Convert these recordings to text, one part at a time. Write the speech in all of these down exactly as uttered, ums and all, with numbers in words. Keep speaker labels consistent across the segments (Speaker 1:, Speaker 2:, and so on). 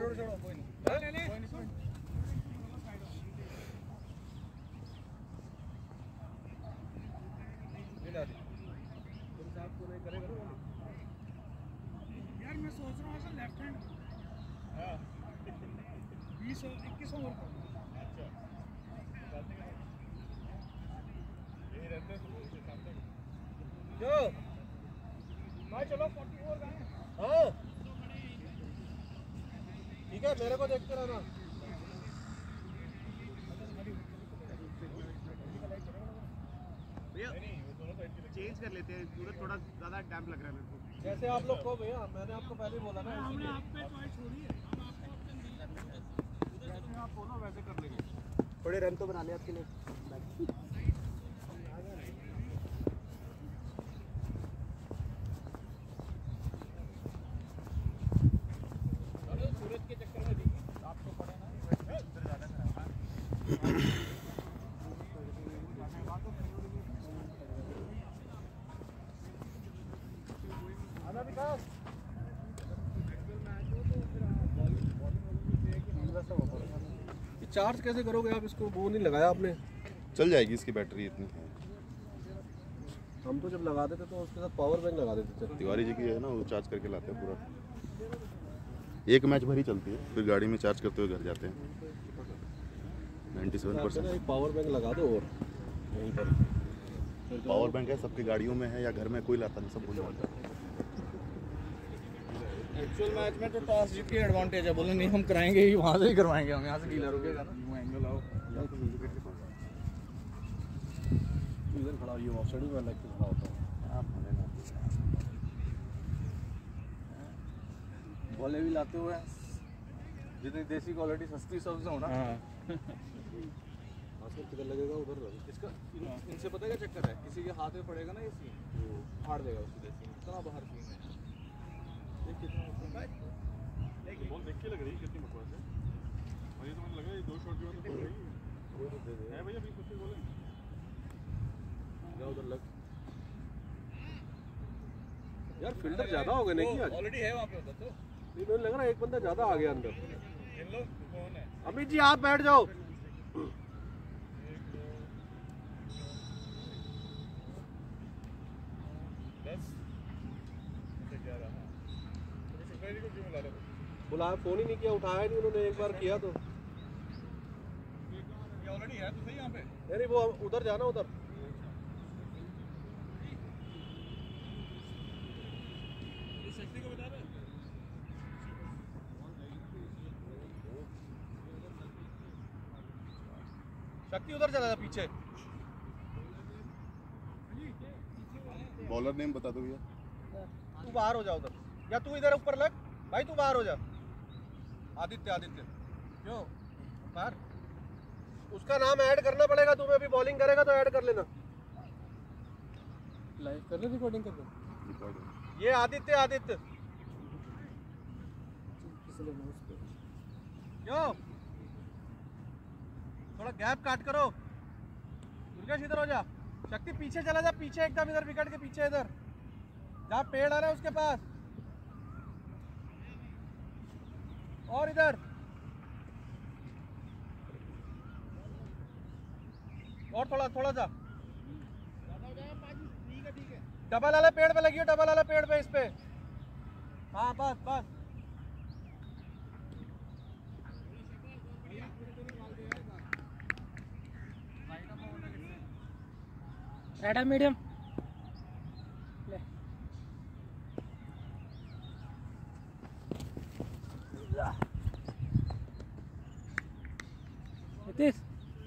Speaker 1: छोड़ो छोड़ो कोई नहीं ले ले कोई नहीं ले ले तुम साहब को नहीं करेगा ना यार मैं सोच रहा हूँ ऐसा लेफ्ट हैंड हां बीस इक्कीस ओवर का अच्छा ये रहते हैं सामने जो भाई चलो चौवालीस का है हां ठीक है मेरे को देखते रहना भैया चेंज कर लेते हैं पूरा थोड़ा ज्यादा टाइम लग रहा है मेरे को जैसे आप लोग को भैया मैंने आपको पहले ही बोला ना हमने आप पे चॉइस छोड़ी है हम आपको ऑप्शन नहीं जैसे आप बोलो वैसे कर लेंगे थोड़े रन तो बना ले आपके लिए सूरज के चक्कर में देखिए आपको पड़े ना उधर जाना है आना विकास चार्ज कैसे करोगे आप इसको वो नहीं लगाया आपने
Speaker 2: चल जाएगी इसकी बैटरी इतनी
Speaker 1: हम तो जब लगा देते तो उसके साथ पावर बैंक लगा देते थे
Speaker 2: तिवारी जी की है ना वो चार्ज करके लाते हैं पूरा एक मैच भर ही चलती है फिर गाड़ी में चार्ज करते हुए घर जाते हैं सत्तानवे परसेंट
Speaker 1: पावर बैंक लगा दो और यहीं पर
Speaker 2: पावर बैंक है सबकी गाड़ियों में है या घर में कोई लाता नहीं सब भूल जाता है
Speaker 3: एक्चुअल मैच में तो टॉस जीत के एडवांटेज है बोले नहीं हम कराएंगे ही वहाँ से ही करवाएंगे हम यहाँ से गीला रुकेगा ना वो एंगल आओ
Speaker 1: इधर खड़ा ये ऑफसाइड में लेग पे खड़ा होता है
Speaker 3: बॉले भी लाते हुए जितनी देसी क्वालिटी सस्ती सबसे होना
Speaker 1: आजकल किधर लगेगा उधर
Speaker 3: इसका इनसे पता है क्या चक्कर है किसी के हाथ में पड़ेगा ना ये सीन फाड़ देगा उसकी देसी इतना बाहर सीन है
Speaker 2: बॉल देख के लग रही है कितनी बकवास है और ये तो मुझे लगा ये दो शॉट जो है तो है भैया बीस पच्चीस बॉल
Speaker 1: जा उधर लग यार फील्डर ज्यादा हो गए नहीं कि
Speaker 3: ऑलरेडी है वहाँ पे उधर तो
Speaker 1: नहीं मुझे लग रहा है एक बंदा ज्यादा आ गया अंदर
Speaker 3: इन लोग कौन है
Speaker 1: अमित जी आप बैठ जाओ बुलाया फोन ही नहीं किया उठाया नहीं उन्होंने एक बार किया तो
Speaker 3: ये ऑलरेडी है तो सही यहाँ पे
Speaker 1: नहीं वो उधर जाना उधर
Speaker 3: शक्ति को बता रहे
Speaker 1: शक्ति उधर चला था पीछे
Speaker 2: बॉलर नेम बता दो भैया
Speaker 1: तू बाहर हो जा उधर या तू इधर ऊपर लग भाई तू बाहर हो जा आदित्य आदित्य क्यों बाहर उसका नाम ऐड करना पड़ेगा तुम्हें अभी बॉलिंग करेगा तो ऐड कर लेना लाइव कर ले रिकॉर्डिंग कर ले ये आदित्य आदित्य क्यों थोड़ा गैप काट करो दुर्गेश इधर हो जा शक्ति पीछे चला जा पीछे एकदम इधर विकेट के पीछे इधर जहाँ पेड़ आ रहा है उसके पास और इधर और थोड़ा थोड़ा सा डबल वाले पेड़ पे लगी हो डबल वाले पेड़ पे इस पे हाँ बस बस
Speaker 4: एडा मीडियम नितीश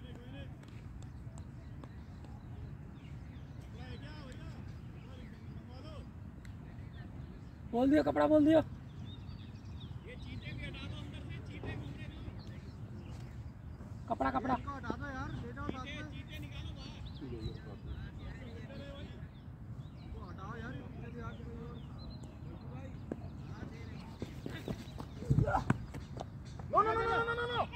Speaker 4: बोल दियो कपड़ा बोल दियो
Speaker 3: ये चीटे भी हटा दो अंदर से चीटे घूमने दो
Speaker 4: कपड़ा कपड़ा
Speaker 1: हटा दो यार ले जाओ साथ में
Speaker 3: चीटे निकालो बाहर
Speaker 1: वो हटाओ यार इतने भी आके no no no no no no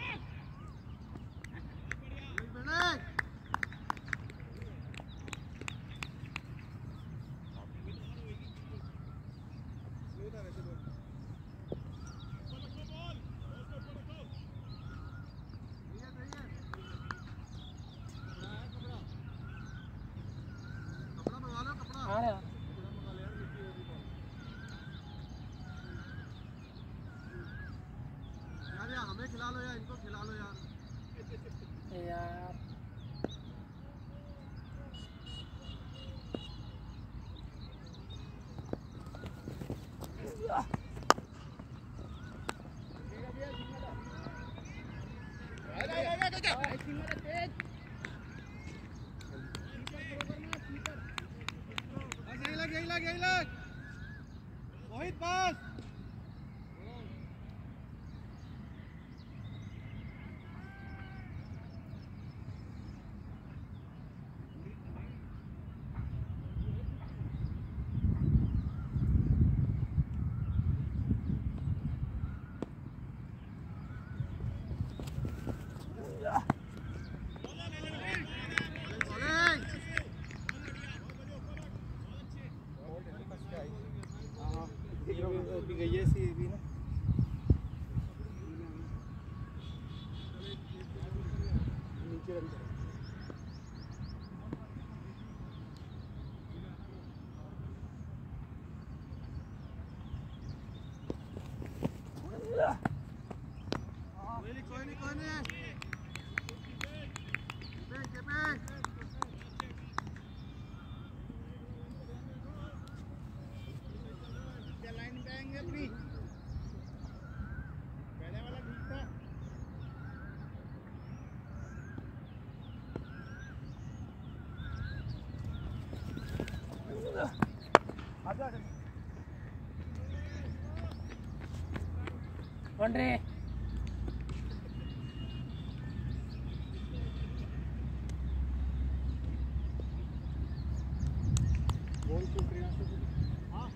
Speaker 1: हमें खिला लो या इनको खिला लो यार
Speaker 4: यार
Speaker 1: यही लग यही लग यही लग मोहित बस
Speaker 3: भी गई है सी भी ना नीचे रख दो
Speaker 1: कोई नहीं कोई नहीं लाइन पे आएंगे अपनी पहले वाला ठीक था आजा
Speaker 4: वन रे
Speaker 1: बोल तो क्रिया से हाँ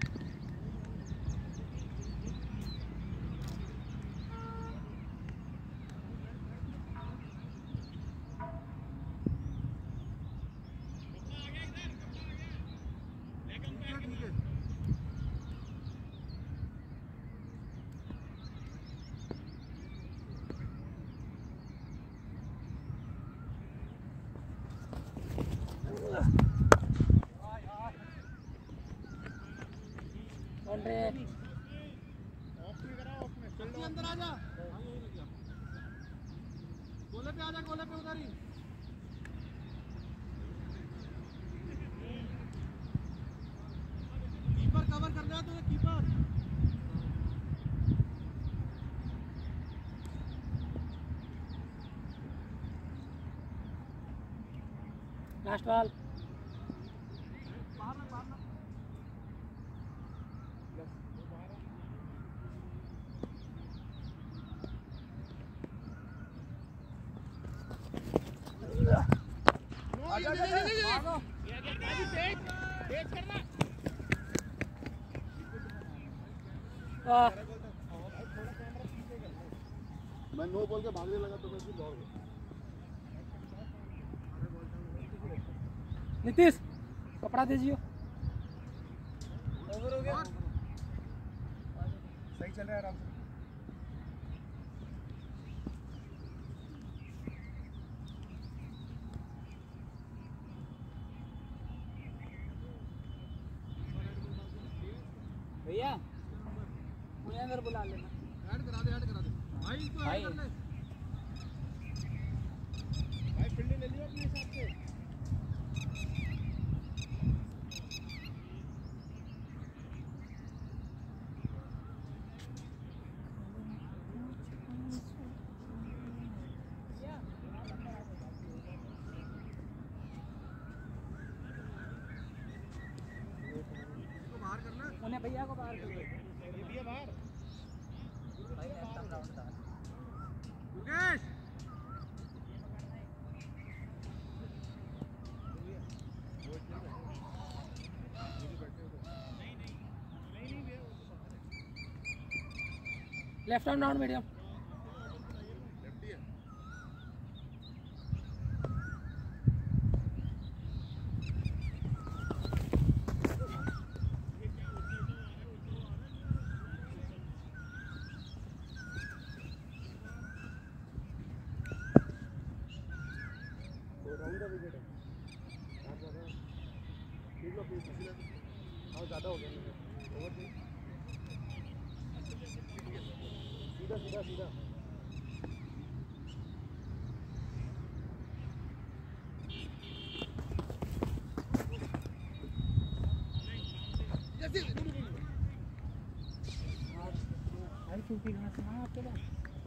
Speaker 4: वन रे
Speaker 1: ऑफ में करा ऑफ में जल्दी अंदर आ जा गोले पे आ जा गोले पे उधर ही कीपर कवर करना है तुझे कीपर
Speaker 4: लास्ट बॉल
Speaker 1: बाहर ना बाहर ना आजा आजा आजा
Speaker 4: वाह
Speaker 1: मैं नो बोल के भागने लगा तो मैं फिर दौड़ गया
Speaker 4: नीतीश कपड़ा दीजिए
Speaker 1: ओवर हो गया सही चल रहा है आराम से
Speaker 4: भैया मुझे अंदर बुला लेना
Speaker 1: ऐड करा दे ऐड करा दे भाई इसको ऐड कर ले भाई फील्डिंग ले लियो अपने हिसाब से बाहर करना
Speaker 4: उन्हें भैया को बाहर कर दो
Speaker 1: ये भी है बाहर
Speaker 4: भाई नेक्स्ट टाइम राउंड था
Speaker 1: Mukesh
Speaker 4: left arm down medium
Speaker 1: ज़्यादा हो गया ओवर सीधा सीधा सीधा
Speaker 4: सूखी घास ना आपके पास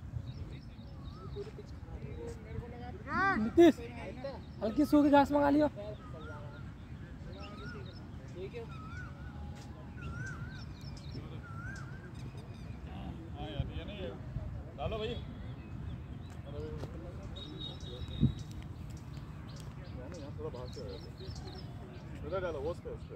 Speaker 4: नीतीश हल्की सूखी घास मंगा लियो ठीक है
Speaker 2: हाँ यार ये नहीं डालो भाई थोड़ा बाहर से इधर डालो वो उस पे उस पे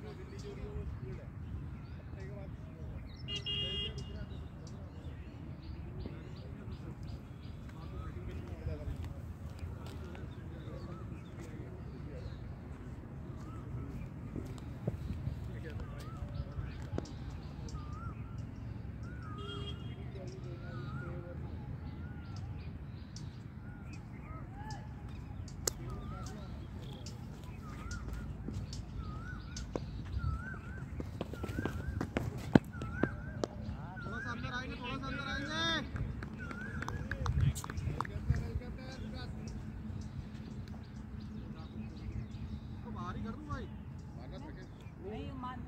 Speaker 4: नहीं मान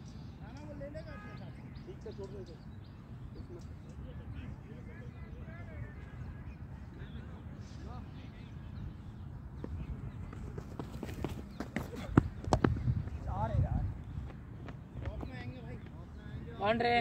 Speaker 4: कौन रे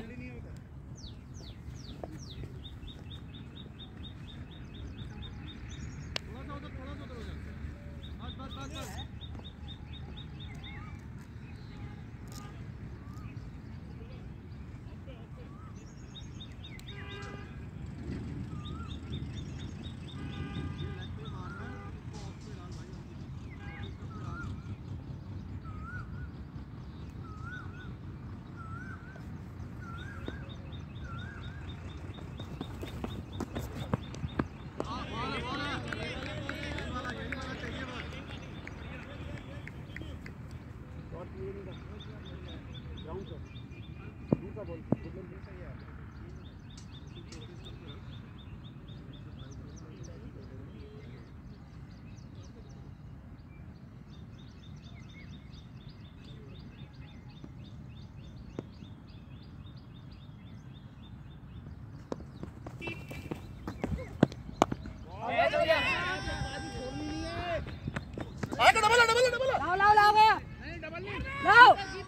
Speaker 4: लाओ लाओ लाओ गया लाओ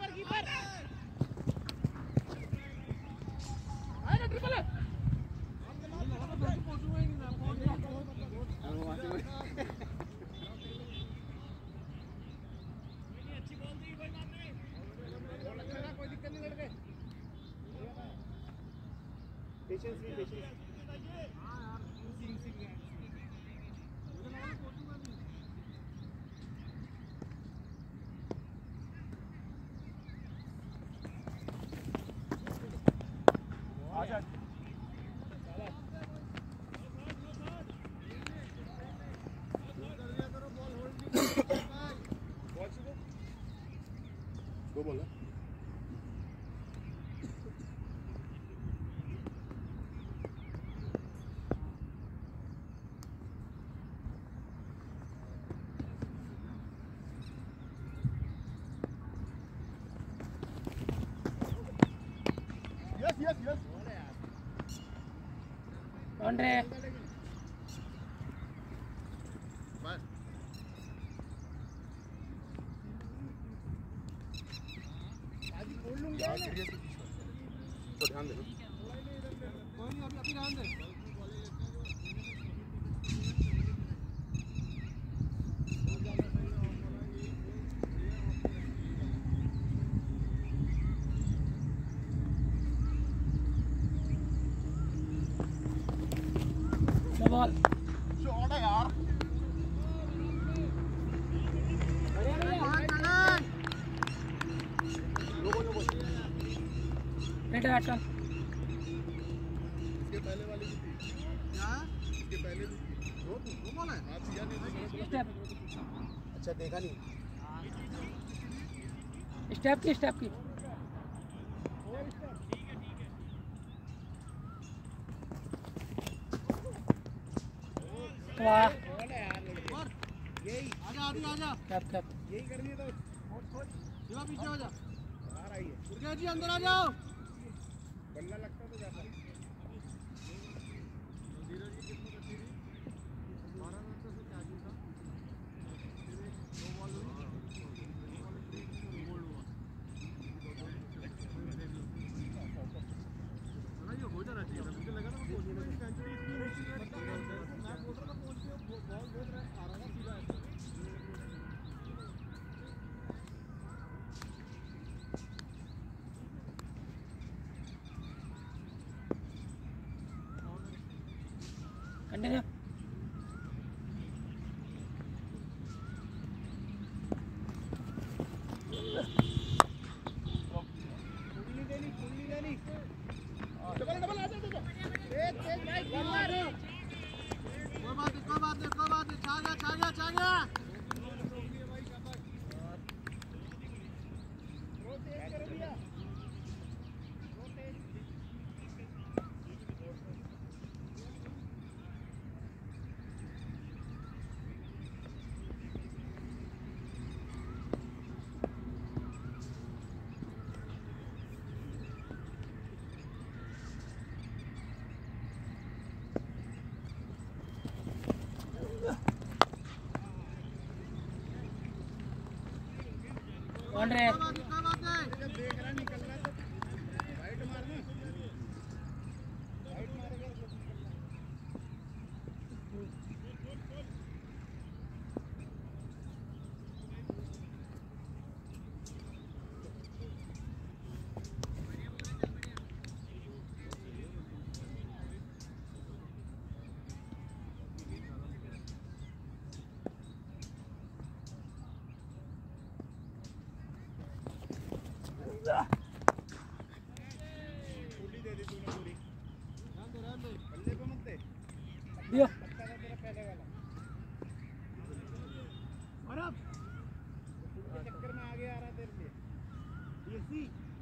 Speaker 1: पेशेंस भी पेशेंस
Speaker 2: दो बोला यस यस यस
Speaker 4: कौन रे
Speaker 2: तो ध्यान देना
Speaker 1: कोई नहीं अभी अभी ध्यान दे
Speaker 4: बॉल
Speaker 2: शॉट है यार
Speaker 4: बेटा एक्शन
Speaker 2: इसके पहले वाली भी थी
Speaker 1: क्या
Speaker 2: इसके पहले भी थी
Speaker 1: दो दो बॉल है
Speaker 2: हाँ दिया नहीं
Speaker 4: स्टेप
Speaker 1: अच्छा देखा नहीं
Speaker 4: स्टेप की स्टेप की वाह
Speaker 1: यही आजा आदि आजा
Speaker 4: कैप कैप
Speaker 1: यही करनी है तो जीवा पीछे हो जा बाहर आइए दुर्गा जी अंदर आ जाओ बल्ला लगता तो जाता
Speaker 4: कंटिन्यू कौन रे दियो
Speaker 1: और अब चक्कर में आगे आ रहा तेरे लिए डीएससी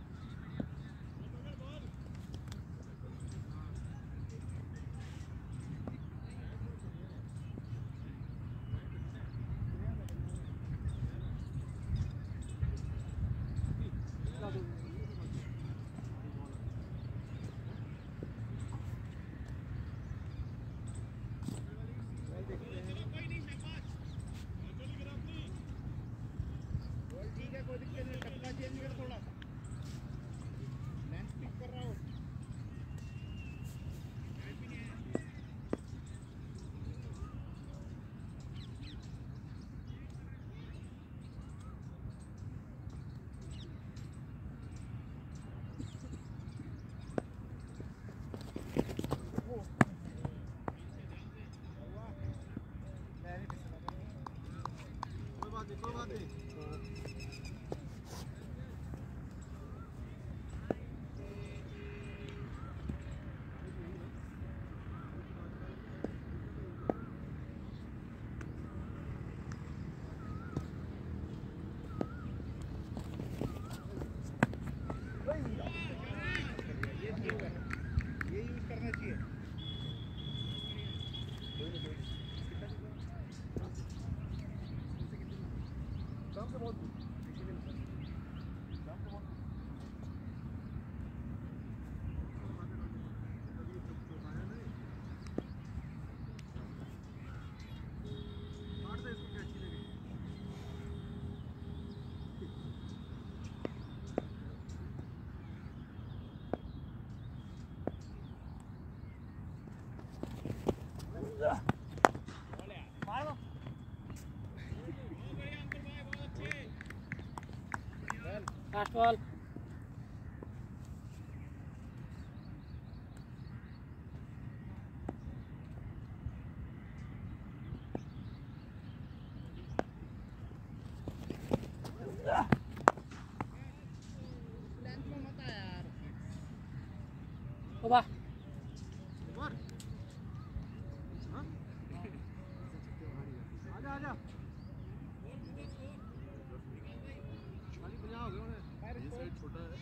Speaker 1: लास्ट बॉल ओबा आजा आजा छोटा है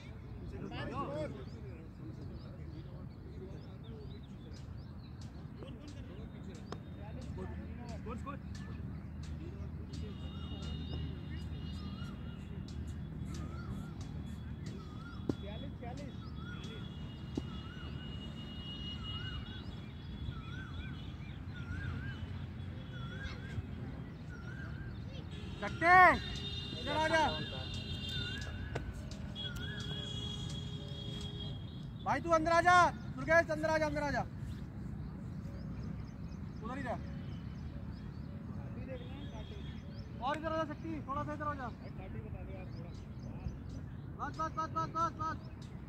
Speaker 1: इधर आ जा भाई, तू अंदर आ जा। दुर्गेश अंदर आ जा, अंदर आ जा, उधर ही जा। और इधर आ जा सकती, थोड़ा सा इधर हो जा। बस बस बस बस बस बस।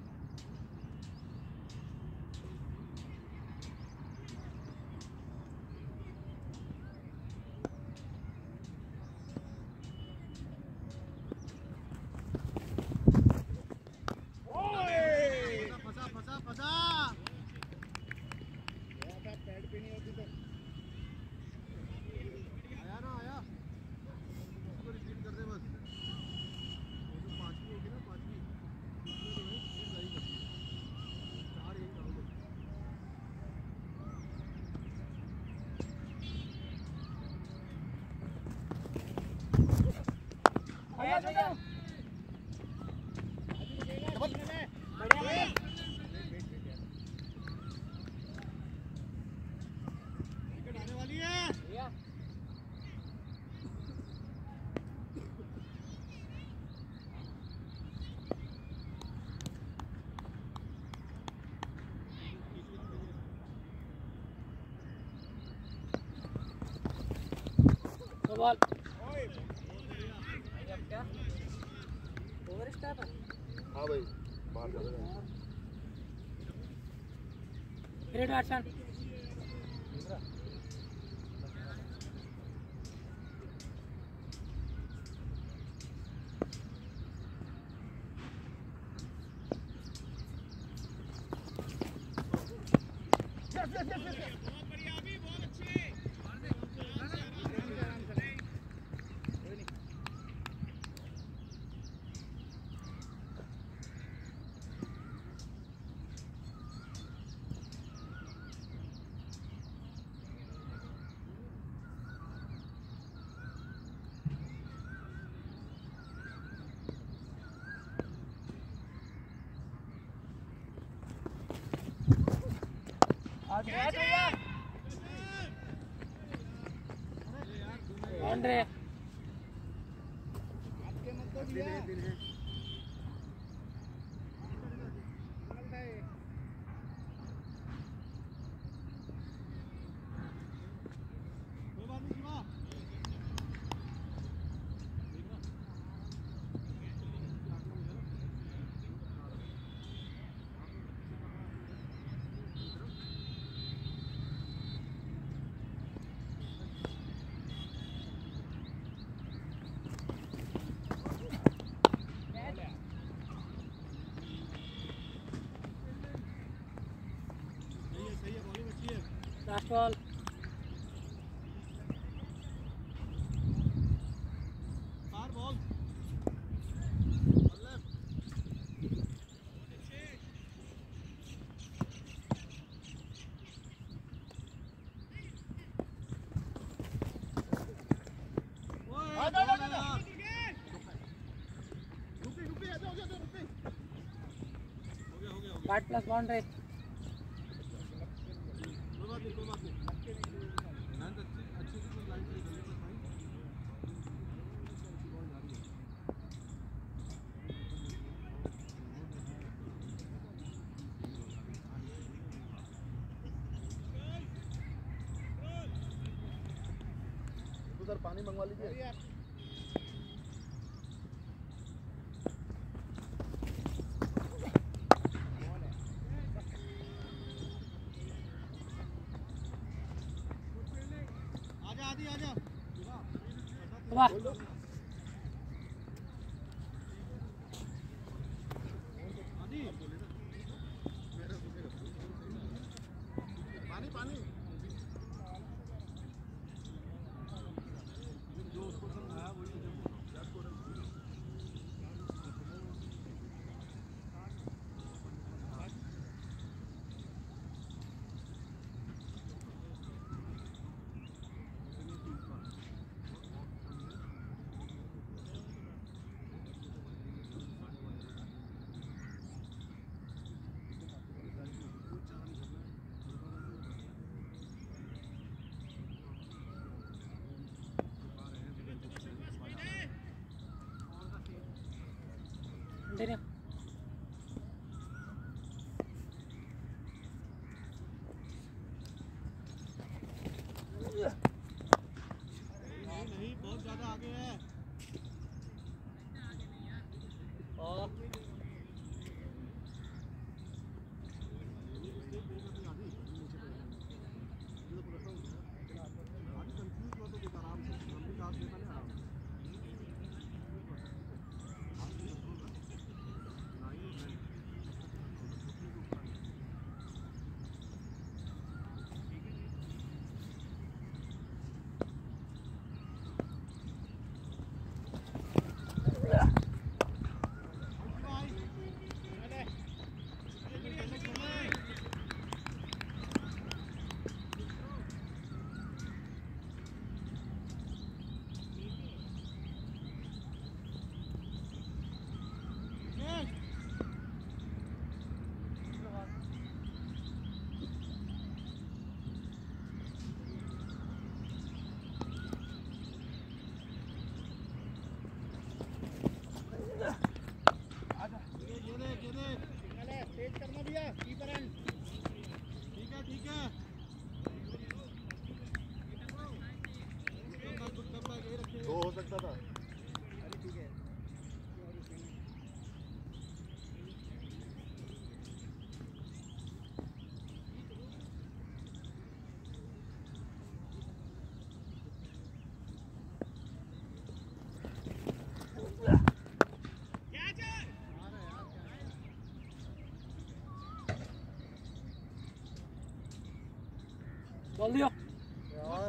Speaker 1: फंसा फंसा फंसा। पैड पे नहीं होती तो आया ना आया। उसको रिपीट कर दे बस। वो जो पांचवी होगी ना पांचवी उसमें जो है ये सही करती है। चार यही डाल दो। आया भैया। आने वाली है।
Speaker 4: बॉल क्या ओवर स्टार्ट है।
Speaker 1: हाँ भाई बाहर जा रहा है।
Speaker 4: रेड एक्शन कौन रे लास्ट बॉल
Speaker 1: बाहर ball
Speaker 4: bat plus boundary
Speaker 1: sir पानी मंगवा लीजिए। आजा आदि आजा
Speaker 4: वाह
Speaker 1: पानी पानी जो उसको समझाया वही मुझे बोला।
Speaker 4: continue
Speaker 1: नहीं नहीं बहुत ज्यादा आगे है और
Speaker 2: दो हो सकता था।
Speaker 4: बोल दियो
Speaker 1: यार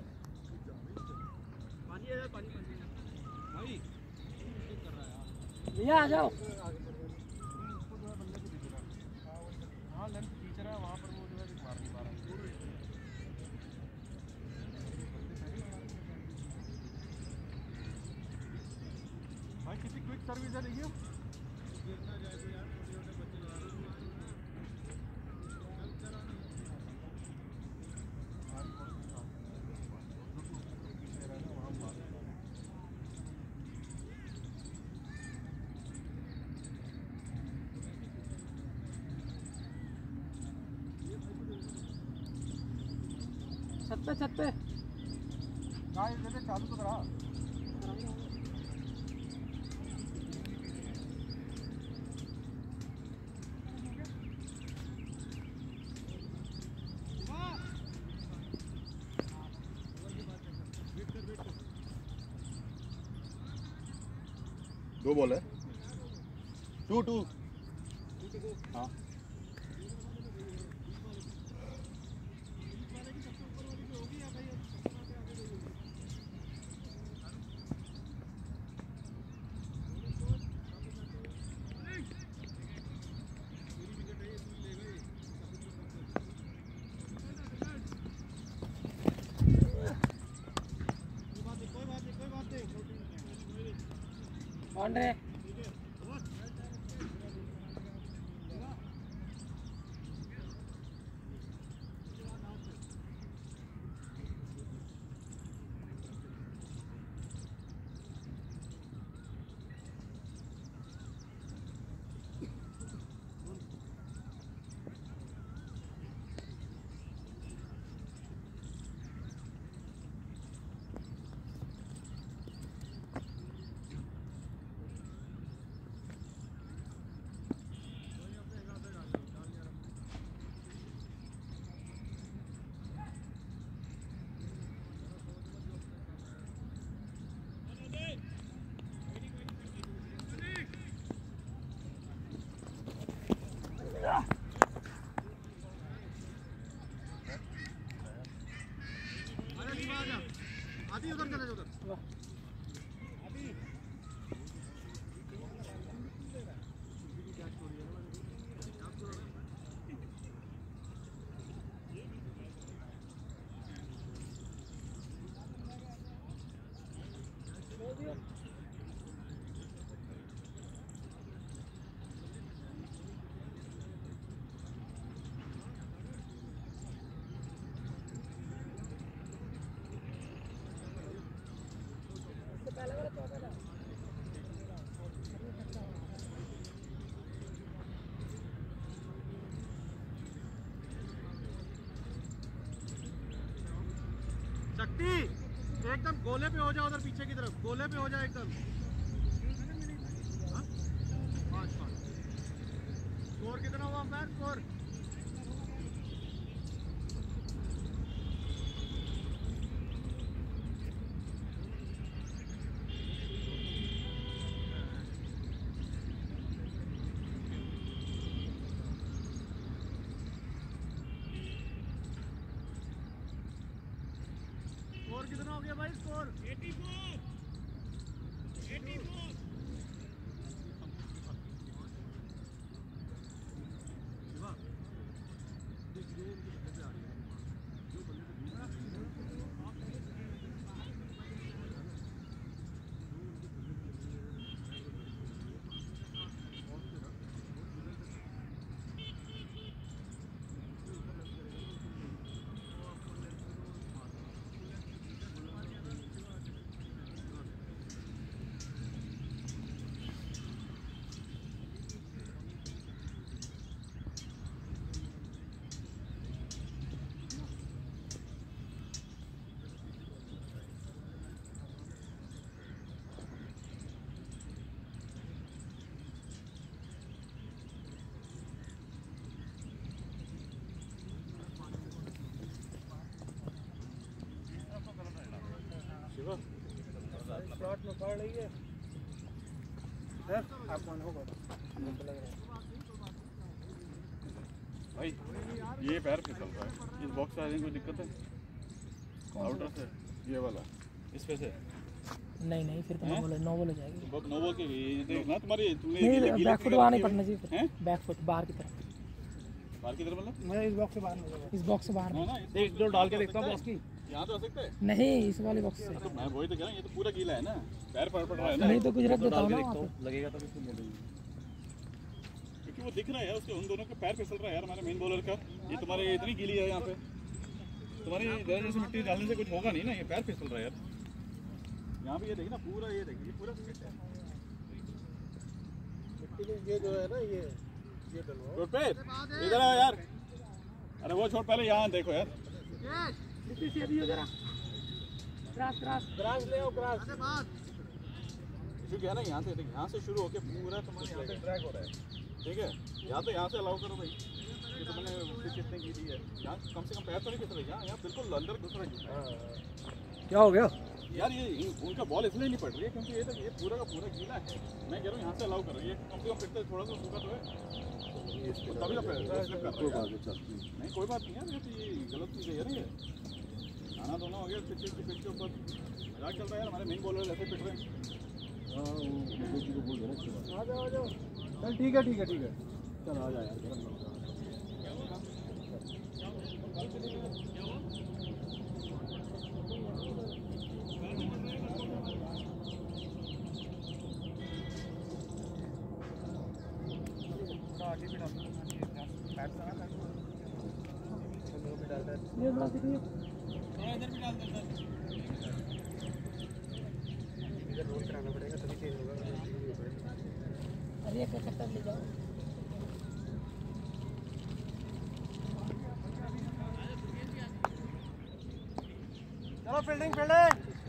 Speaker 1: पानी है पानी भाई कर रहा है यार
Speaker 4: भैया आ जाओ।
Speaker 1: उसको जो है बंदे को दिख रहा है हाँ लेंथ टीचर है वहाँ पर वो जो है मार नहीं पा रहा भाई किसी क्विक सर्विस है देखिए गिरना जाए तो यार छोटे छोटे बच्चे लगा रहे
Speaker 4: छत पे छत पे
Speaker 1: हाँ ये जैसे चालू तो करा
Speaker 2: दो बॉल है टू टू हाँ
Speaker 4: बाउंड्री
Speaker 1: आती उधर चले उधर शक्ति एकदम गोले पे हो जाओ, उधर पीछे की तरफ गोले पे हो जाओ एकदम। हाँ? पाँच पाँच। स्कोर कितना हुआ अंपायर? स्कोर स्कोर कितना हो गया भाई? स्कोर चौरासी। चौरासी। स्लॉट में पड़ रही है सर, आप कौन होगा
Speaker 2: भाई? ये पैर फिसल रहा है, इस बॉक्स से आने कोई दिक्कत है? आउटर से ये वाला इस पे से
Speaker 4: नहीं नहीं, फिर तो नो बॉल नो बॉल हो जाएगी।
Speaker 2: बहुत नो बॉल के ये देखना तुम्हारी तुमने
Speaker 4: नहीं, बैक फुट वहाँ नहीं पड़ना चाहिए फिर।
Speaker 2: हैं?
Speaker 4: बैक फुट बाहर की तरफ।
Speaker 2: बाहर की तरफ मतलब
Speaker 1: मैं इस बॉक्स से बाहर नहीं
Speaker 4: इस बॉक्स से बाहर
Speaker 2: ना
Speaker 4: नहीं।
Speaker 2: ना
Speaker 1: देख दो डाल के देखता हूँ बॉक्स की।
Speaker 2: यहाँ तो आ सकते हैं।
Speaker 4: नहीं, इस वाले बॉक्स से।
Speaker 2: तो मैं वही तो कह रहा हूँ, ये तो पूरा गीला है ना, पैर पड़ पड़ रहा है ना।
Speaker 4: नहीं तो कुछ रख देता हूँ ना वहाँ पे।
Speaker 3: लगेगा तभी तो मोड़ेंगे।
Speaker 2: क्योंकि वो दिख रहा है उसके, उन दोनों के पैर फिसल रहा है यार, हमारे मेन बॉलर का। ये तुम्हारे इतनी गीली है यहाँ पे, तुम्हारी इधर जैसे मिट्टी डालने से कुछ होगा नहीं ना, ये पैर फिसल रहा है यार। यहाँ पे ये देखना पूरा, ये देखिए पूरा फिट है
Speaker 1: मिट्टी में। ये जो है ना ये ये डलवाओ।
Speaker 2: गुरप्रीत इधर आओ यार। अरे वो छोड़, पहले यहाँ देखो यार।
Speaker 4: मिट्टी से अभी जरा क्रॉस क्रॉस
Speaker 1: ग्रास ले आओ, ग्रास।
Speaker 2: क्योंकि है ना यहाँ से देख, यहाँ से शुरू होके पूरा तुम्हारे यहाँ पे ट्रैक हो रहा है, ठीक है? यहाँ तो यहाँ से अलाउ करो भाई, ये तुमने फिर कितने की दी है यहाँ, कम से कम पैर तो नहीं फिसल रही, यहाँ यहाँ बिल्कुल अंदर घुस रही है।
Speaker 1: क्या हो गया
Speaker 2: यार? ये उनका बॉल इसलिए नहीं पड़ रही है क्योंकि ये तो ये पूरा का पूरा गीला है। मैं कह रहा हूँ यहाँ से अलाउ करो, ये कम से कम फिर से थोड़ा सा सूखा तो है, तभी तो पैर स्लिप कर रहा है। नहीं कोई बात नहीं यार, ये तो ये गलत चीज़ है यार। ये खाना दोनों हो गया, पिच के पिच के ऊपर मजाक चल रहा है यार, हमारे मेन बॉलर ऐसे पिट रहे हैं।
Speaker 1: आ जाओ आ जाओ। चल ठीक है ठीक है ठीक है, चल आ जा यार।
Speaker 4: ये बड़ा दिखिए।
Speaker 1: इधर भी डाल दे सर, इधर रोल कराना पड़ेगा तभी चेंज होगा।
Speaker 4: अरे एक कट्टर ले जाओ।
Speaker 1: चलो फील्डिंग फील्डिंग।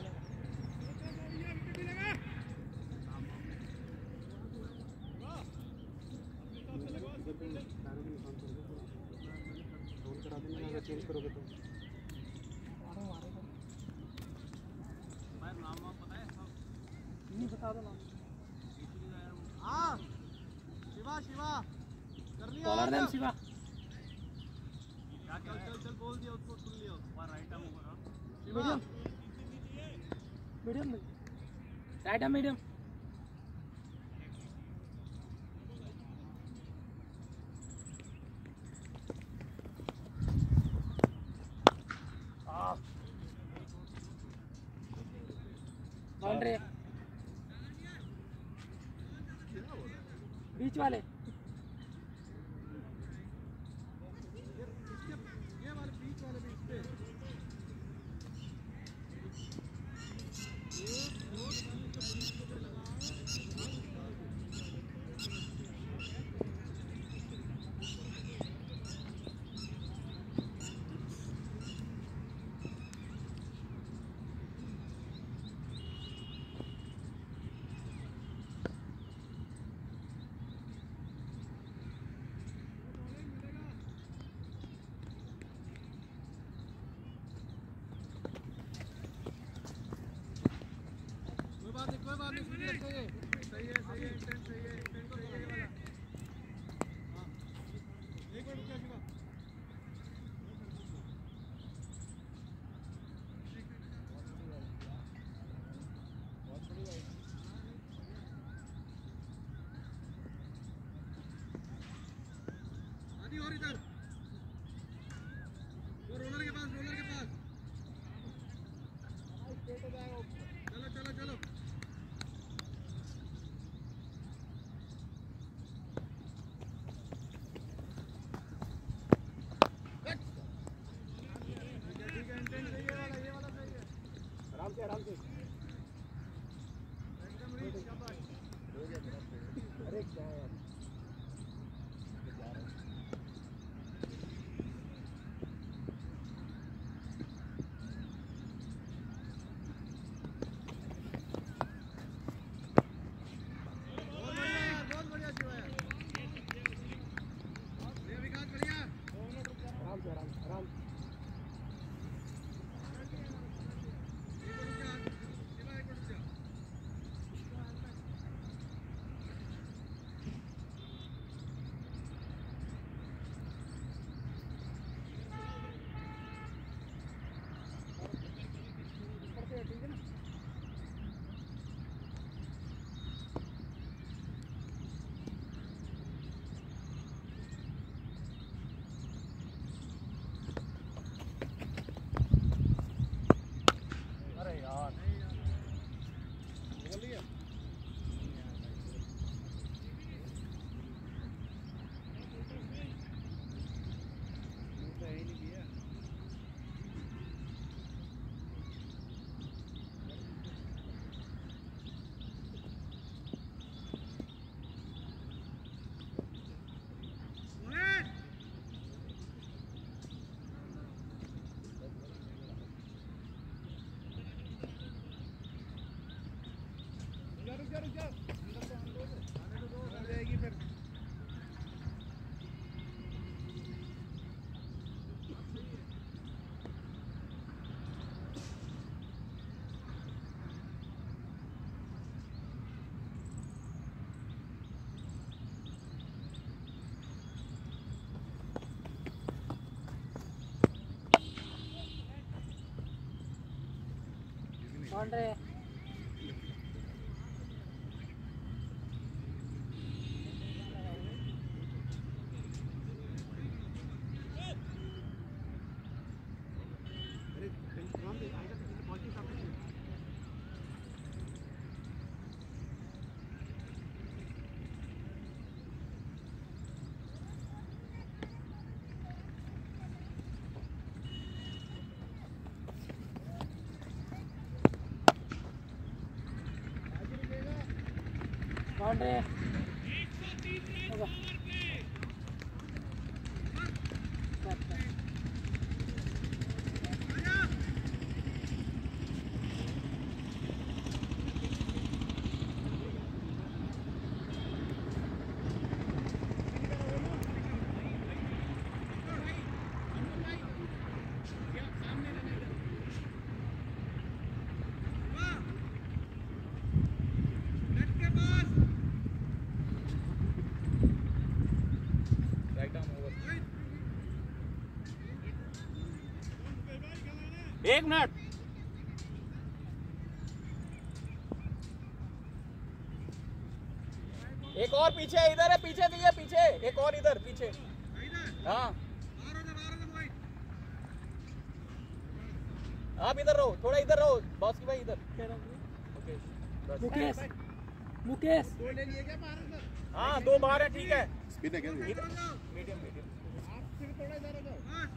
Speaker 1: चेंज करोगे तो
Speaker 4: नहीं बता दो नाम।
Speaker 1: हाँ शिवा शिवा कर लिया।
Speaker 4: Bowler name Shiva.
Speaker 1: चल चल चल बोल दिया उसको, सुन लिया उसको। राइट आर्म ऊपर।
Speaker 4: Medium medium right arm medium. Boundary बीच वाले।
Speaker 1: ये वाले बीच वाले बीच पे सही है सही है इंटेंट सही है इंटेंट सही है वाला हां एक मिनट रुकिए शिवा आदि और इधर वो रोलर के पास रोलर के पास चलो चलो चलो आराम से एकदम रीच शाबाश अरे क्या यार बहुत बढ़िया शिवा यार ये विकास बढ़िया आराम से आराम आराम जाएगी फिर
Speaker 4: कौन रे कौन रे
Speaker 2: एक मिनट एक और पीछे इधर है पीछे दिए पीछे एक और इधर पीछे हाँ आप इधर रहो थोड़ा इधर रहो बॉस की भाई इधर
Speaker 4: मुकेश मुकेश
Speaker 1: दो ले लिए क्या बाहर सर
Speaker 2: हाँ दो बाहर है ठीक है
Speaker 3: स्पिन है क्या
Speaker 2: मीडियम मीडियम
Speaker 1: आप सिर्फ थोड़ा इधर आ जाओ हां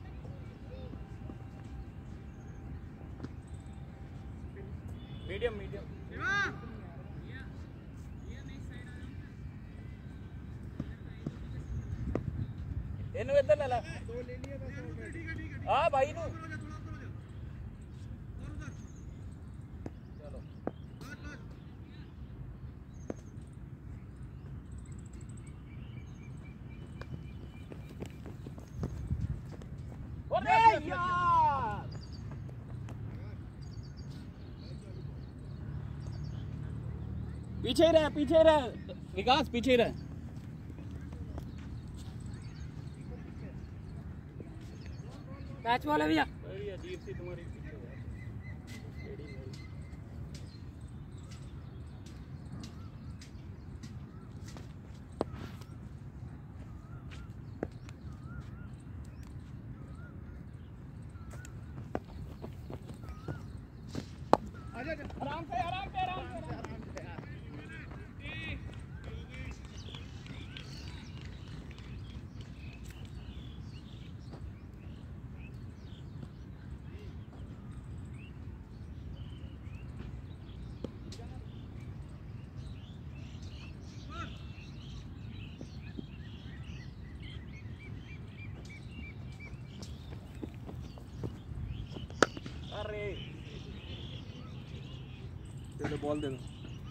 Speaker 2: मीडियम मीडियम ਇਹਨੂੰ ਇੱਧਰ ਲੈ ਲੈ
Speaker 1: दो ले लिए बस ठीक है ठीक है
Speaker 2: ਆ ਭਾਈ ਨੂੰ ਚਲੋ ਓਰੇ यार पीछे ही रह, पीछे ही रह विकास, पीछे ही रह।
Speaker 4: मैच वाले भैया
Speaker 1: अजीब सी तुम्हारी
Speaker 2: आराम से, आराम से, आराम से, आराम से।
Speaker 1: अरे
Speaker 3: दे दो, बॉल दे दो।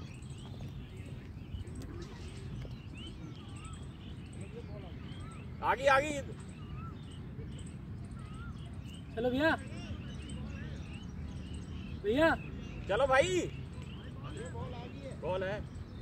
Speaker 1: आगे आगे
Speaker 4: चलो भैया भैया
Speaker 1: चलो भाई, बॉल है।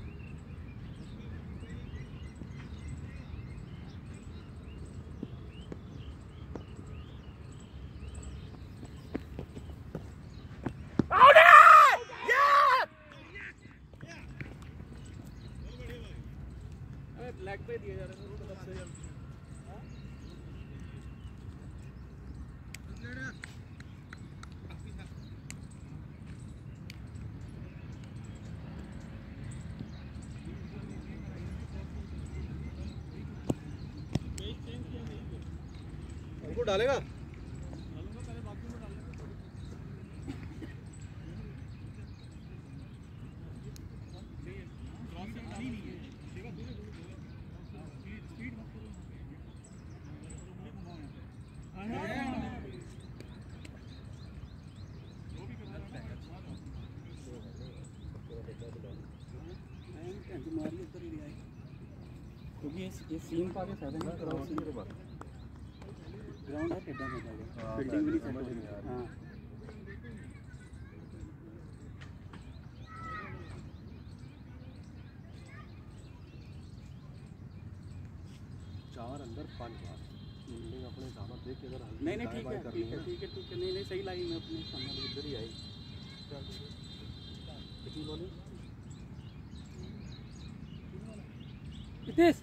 Speaker 3: लेग पे दिए जा रहे हैं सबसे।
Speaker 1: उनको डालेगा
Speaker 2: क्योंकि ये सीम का के फायदा नहीं करा सीम के बाद ग्राउंड है टेढ़ा मेढ़ा, फील्डिंग भी नहीं समझ नहीं आ रही। हां
Speaker 1: चार अंदर पांच बार फील्डिंग अपने हिसाब से देख के अगर
Speaker 2: नहीं नहीं ठीक है ठीक है ठीक है ठीक है नहीं नहीं सही लाई, मैं अपने सामने इधर ही आई। कितनी बॉलिंग
Speaker 4: कितने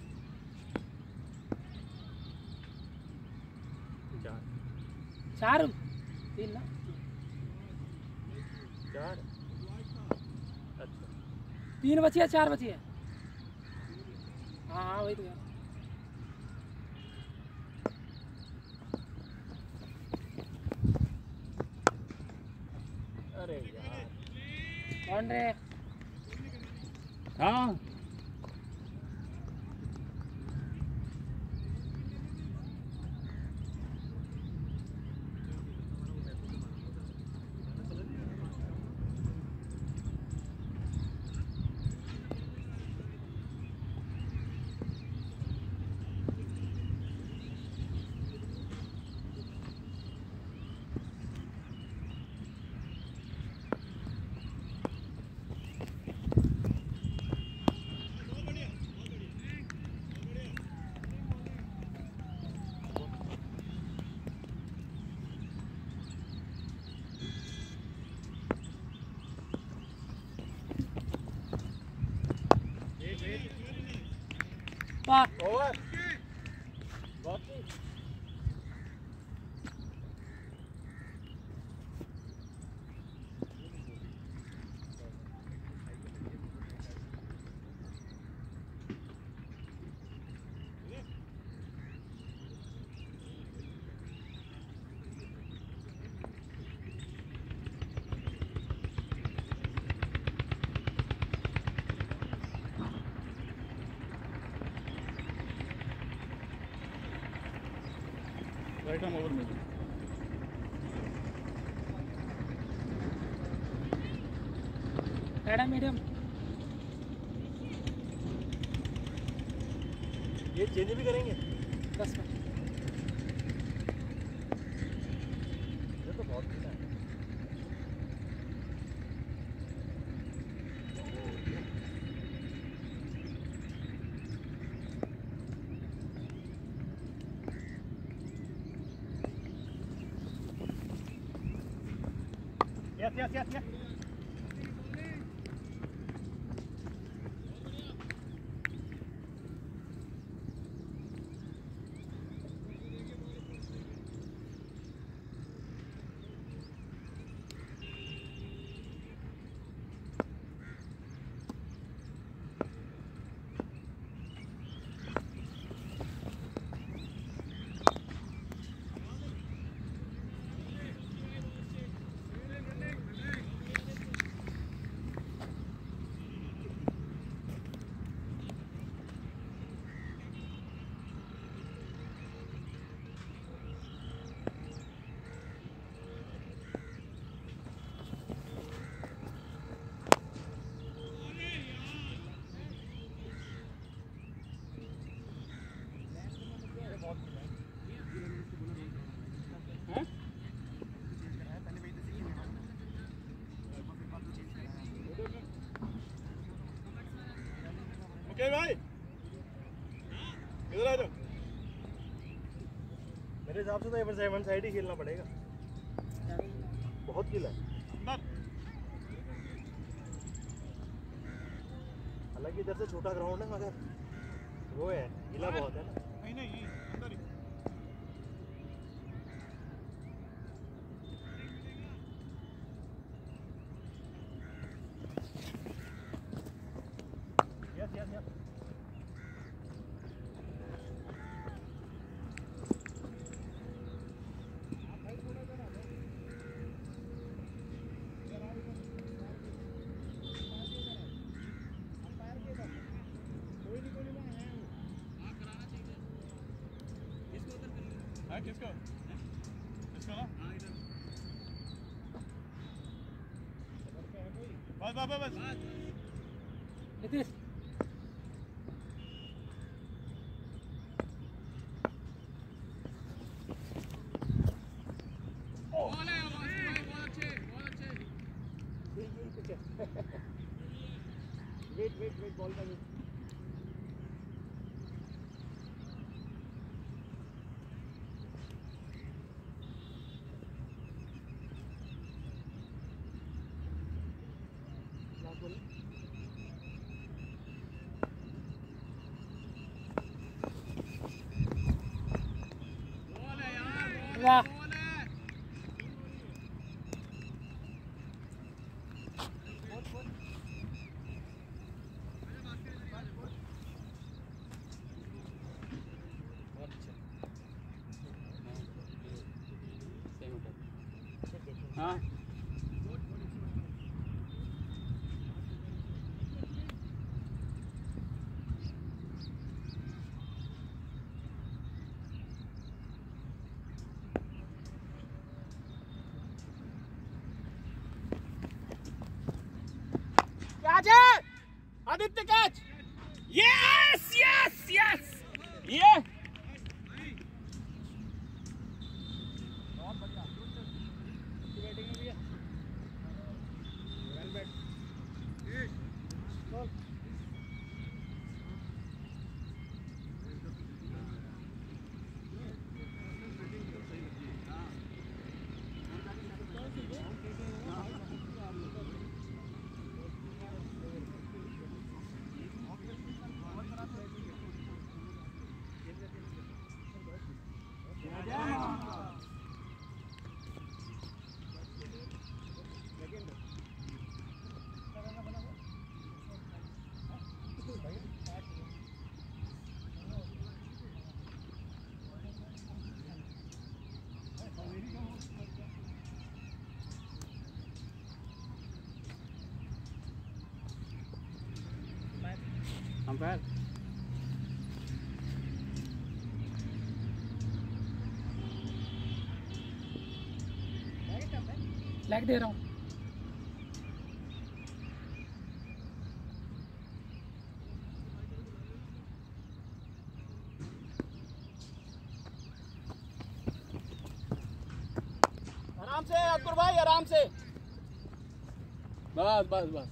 Speaker 1: चार
Speaker 4: चार तीन ना
Speaker 1: चार अच्छा
Speaker 4: तीन बची है चार बची है। हाँ हाँ वही तो यार।
Speaker 1: अरे यार
Speaker 4: कौन रे
Speaker 2: हाँ
Speaker 4: वाह
Speaker 1: ओवर बहुत ही
Speaker 2: राइट आर्म ओवर में
Speaker 4: एडा मीडियम
Speaker 1: ये चेंज भी करेंगे
Speaker 4: दस में
Speaker 1: ये तो बहुत अच्छा है। Yes, yes, yes, yes.
Speaker 2: Okay भाई इधर आ जाओ।
Speaker 1: मेरे हिसाब से तो एवर सेवन साइड ही खेलना पड़ेगा, बहुत गिला है। हालांकि इधर से छोटा ग्राउंड है मगर वो है गिला बहुत है ना।
Speaker 2: नहीं नहीं अंदर ही
Speaker 1: यस यस यस
Speaker 2: हाँ किसको किसको ना बस बस बस बस
Speaker 4: Nitish
Speaker 1: wait wait wait ball का वेट।
Speaker 4: वाह
Speaker 3: हाँ
Speaker 1: Aditya catch.
Speaker 3: Yes yes yes ये अंपायर
Speaker 4: लैग दे रहा हूँ।
Speaker 1: आराम से अब्दुल भाई, आराम से।
Speaker 3: बस बस बस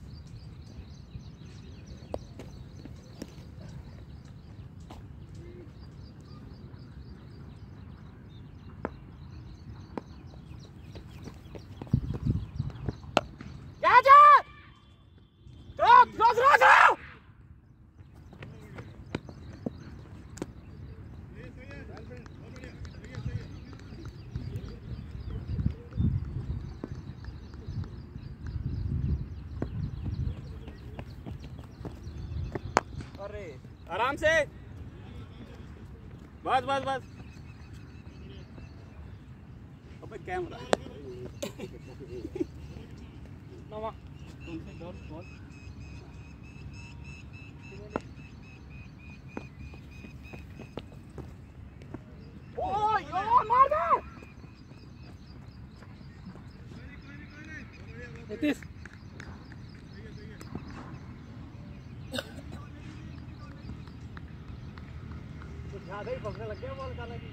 Speaker 2: आराम से, बस बस बस। अबे कैमरा
Speaker 4: नवा
Speaker 2: तुमसे डर कौन?
Speaker 4: ओ यो मार दे नीतीश
Speaker 1: कुछ ज्यादा ही पकड़ने लग गया बॉल खाना की।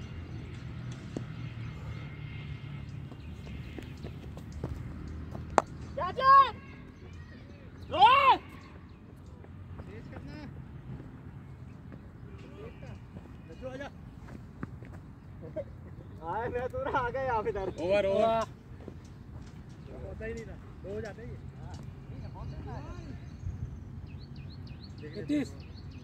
Speaker 4: क्या चल रोए
Speaker 1: तेज करना चलो आजा। आए मैं तो आ गया आप इधर।
Speaker 2: ओवर ओवर
Speaker 1: होता ही नहीं था, दो हो जाते ही।
Speaker 4: नीतीश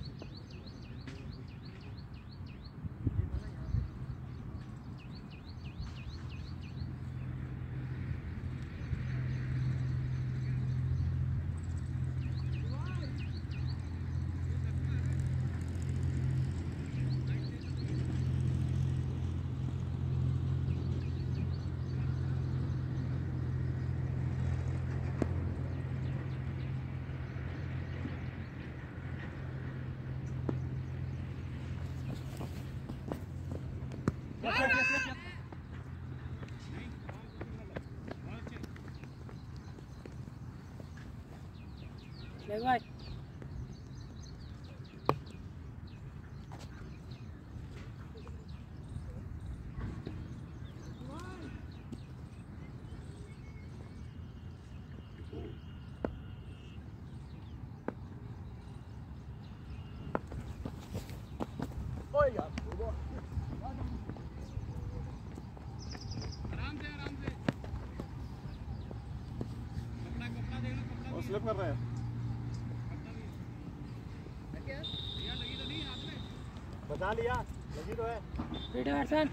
Speaker 4: देख भाई
Speaker 1: ओए यार
Speaker 2: और स्लिप कर रहा है।
Speaker 1: बचा लिया, लगी तो है।
Speaker 4: पीटर हटसन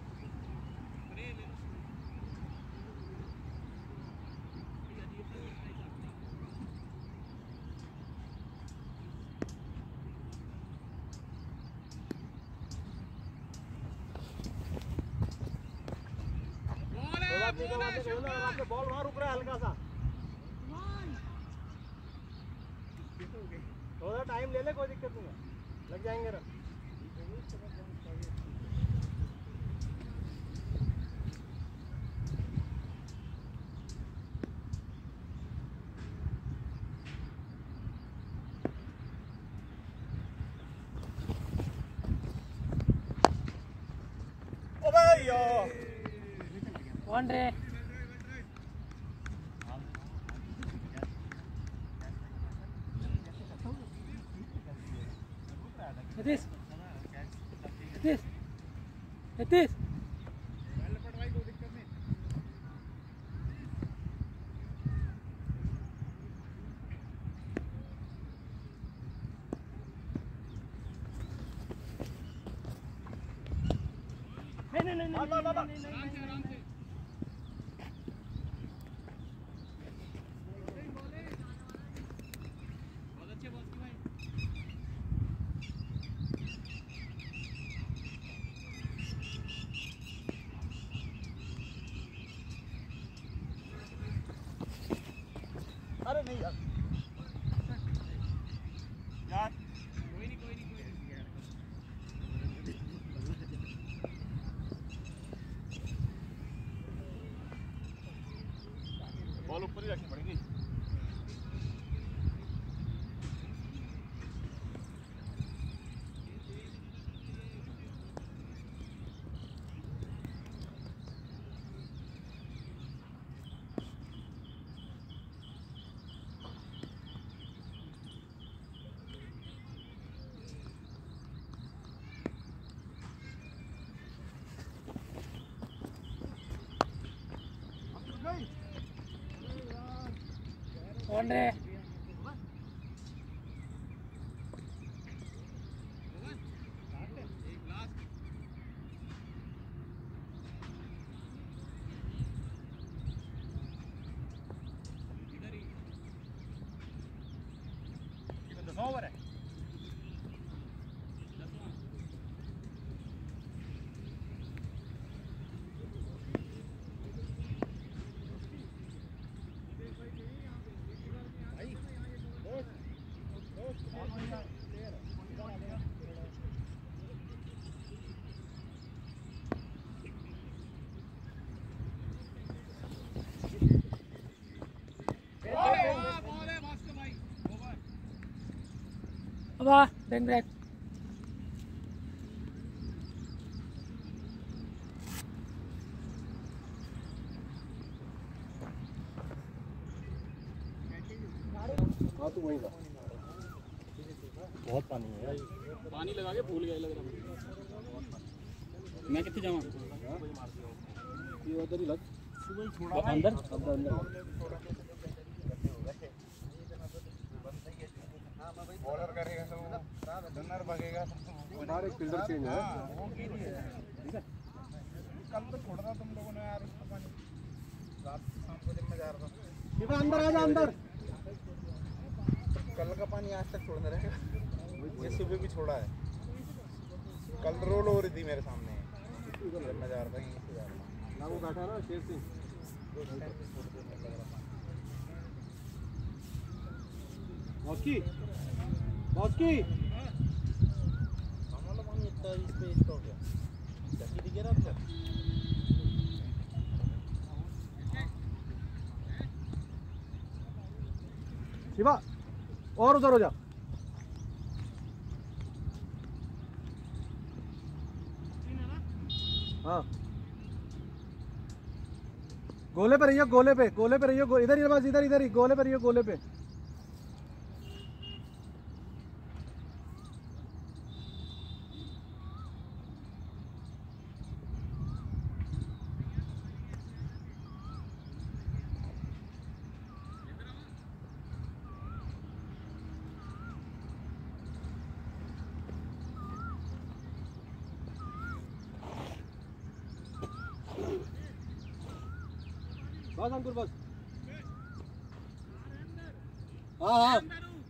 Speaker 1: बॉल वहाँ रुक रहा है हल्का सा, थोड़ा टाइम ले ले, कोई दिक्कत नहीं है, लग जाएंगे रन।
Speaker 4: कौन रे नीतीश नीतीश नीतीश नहीं नहीं नहीं नहीं नहीं नहीं
Speaker 1: अरे नहीं यार यार कोई नहीं कोई नहीं कोई नहीं
Speaker 2: बॉल ऊपर ही रखनी पड़ेगी।
Speaker 4: कौन रे
Speaker 1: ओवर है।
Speaker 4: वाह बैक बैक
Speaker 1: हाँ तो वहीं बहुत पानी है यार
Speaker 2: पानी लगा के भूल गया लग रहा मैं कितने जाऊँ
Speaker 1: ये उधर ही लग
Speaker 2: अंदर
Speaker 1: अंदर अंदर
Speaker 5: बॉलर करेगा तो रनर भागेगा
Speaker 1: हमारे फील्डर चेंज है
Speaker 5: ठीक है कल तो छोड़ रहा तुम लोगों ने यार उसको पानी रात शाम को जब मैं जा रहा था
Speaker 1: शिवा अंदर आ जा अंदर
Speaker 5: कल का पानी आज तक छोड़ना रहेगा ये सुबह भी छोड़ा है कल रोल हो रही थी मेरे सामने जब मैं जा रहा था यहीं से जा रहा था
Speaker 1: लागू बैठा ना शेर सिंह मौसकी मौसकी
Speaker 5: हमारा पानी इतना इस पे इसका हो गया जैसी दिखे रहा था
Speaker 1: शिवा और उधर हो जा हाँ गोले पे रहियो गोले पे गोले पे रहियो गो, इधर ही बस इधर इधर ही गोले पे रहियो गोले पे बस अंकुर बस हाँ हाँ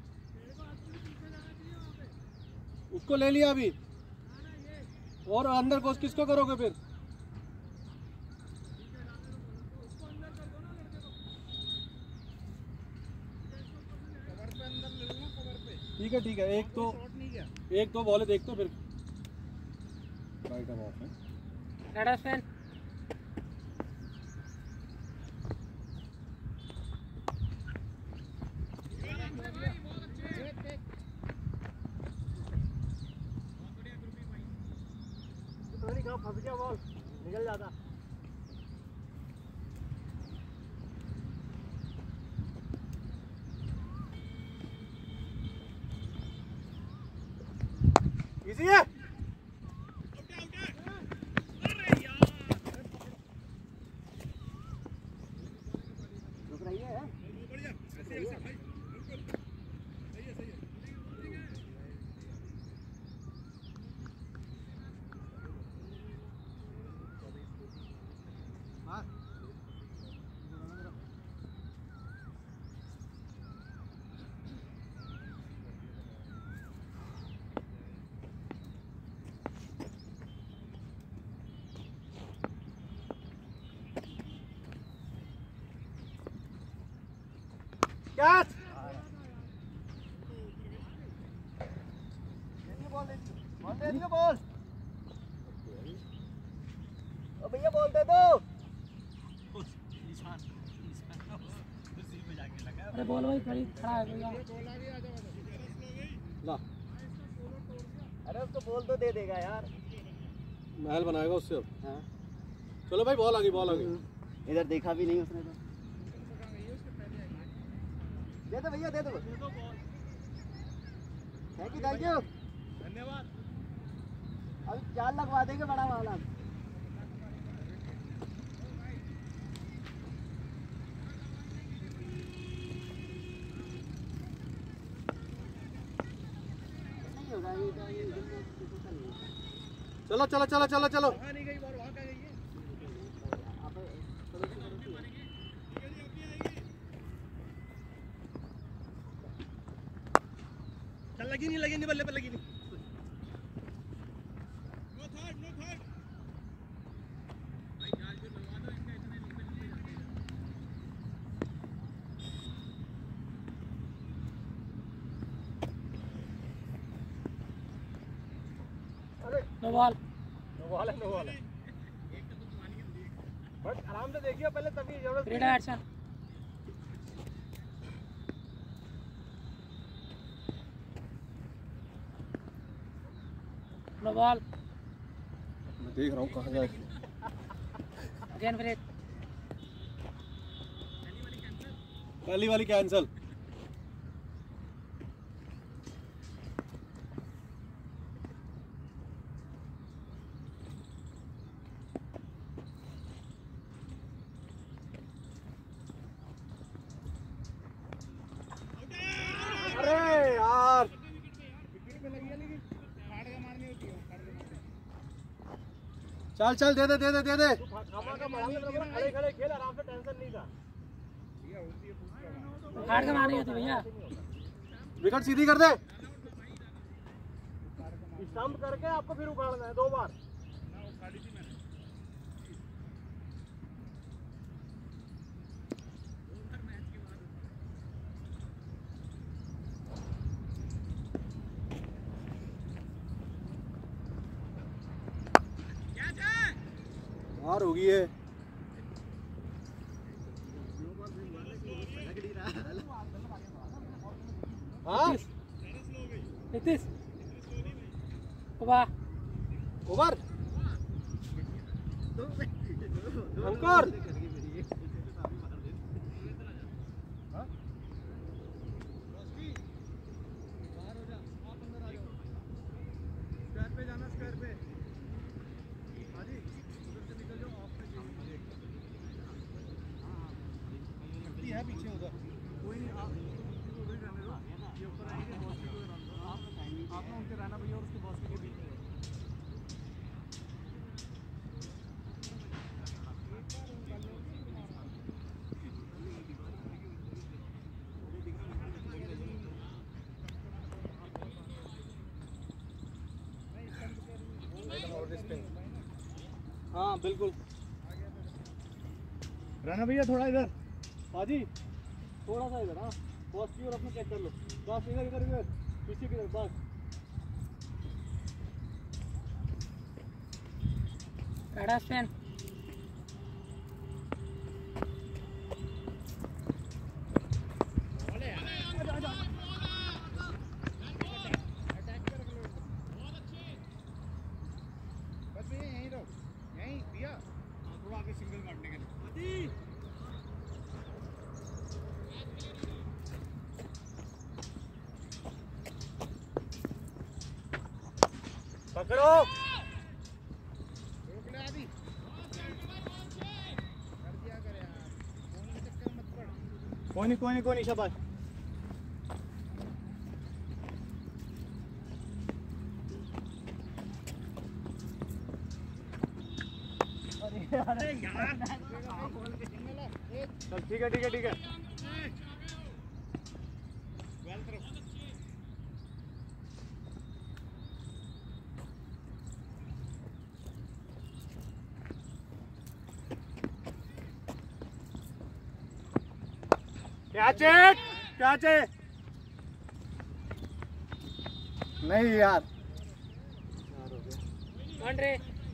Speaker 1: उसको ले लिया अभी और अंदर को किसको करोगे फिर ठीक है ठीक है एक तो एक दो बॉले देख तो फिर
Speaker 4: रेड फैन
Speaker 1: फंस गया बॉल निकल जाता इजी है रुक रही है कैच बॉल दे दियो बॉल ओ भैया बॉल दे दो
Speaker 4: अरे बॉल भाई खड़ी खड़ा है भैया
Speaker 1: ला
Speaker 5: अरे उसको बोल तो दे देगा यार
Speaker 1: महल बनाएगा उससे अब
Speaker 5: हाँ
Speaker 1: चलो भाई बॉल आ गई बॉल आ गई
Speaker 5: इधर देखा भी नहीं उसने तो दे दो भैया दे दो थैंक यू थैंक यू
Speaker 1: धन्यवाद
Speaker 5: अभी चार लगवा देंगे बड़ा वाला नहीं होगा ये तो ये
Speaker 1: चलो चलो चलो चलो चलो
Speaker 5: नहीं गई बार वहाँ का गई है
Speaker 1: लगी नहीं लगी नहीं बल्ले पे लगी नहीं
Speaker 4: नो बॉल
Speaker 1: नो बॉल है नो बॉल है बट आराम से देखिए पहले तभी जरूरत
Speaker 4: रेड एक्शन नो बॉल
Speaker 3: मैं देख रहा हूँ कहाँ जाए।
Speaker 4: अगेन ब्रेक
Speaker 1: पहली वाली कैंसिल। अरे यार चल चल दे दे दे दे दे दे खड़े खड़े खेल आराम से, टेंशन नहीं था।
Speaker 4: हार्ड के मारनी होती भैया।
Speaker 1: विकेट सीधी कर दे, स्टंप करके आपको फिर उखाड़ना है दो बार। बाहर होगी है। हाँ
Speaker 4: इकतीस ओवर
Speaker 1: ओवर अंकुर स्क्वायर पे जाना, स्क्वायर पे हाजी उधर से निकल जाओ, ऑफ पे है पीछे उधर। कोई नहीं, आप उधर ही रहने दो, ये ऊपर आएंगे बॉस के को आप आप ना उनके रहना भैया और उसके बॉस के बीच में। हाँ बिल्कुल रहना भैया, थोड़ा इधर हाजी, थोड़ा सा इधर। हाँ बॉस की और अपना चेक कर लो, बस इधर इधर इधर पीछे की तरफ बस।
Speaker 4: काढ़ा स्पेन
Speaker 1: पकड़ो कोई नहीं कोई नहीं कोई नहीं, शाबाश। चल ठीक है ठीक है ठीक है। Catch it, catch it. नहीं यार
Speaker 4: आंड्रे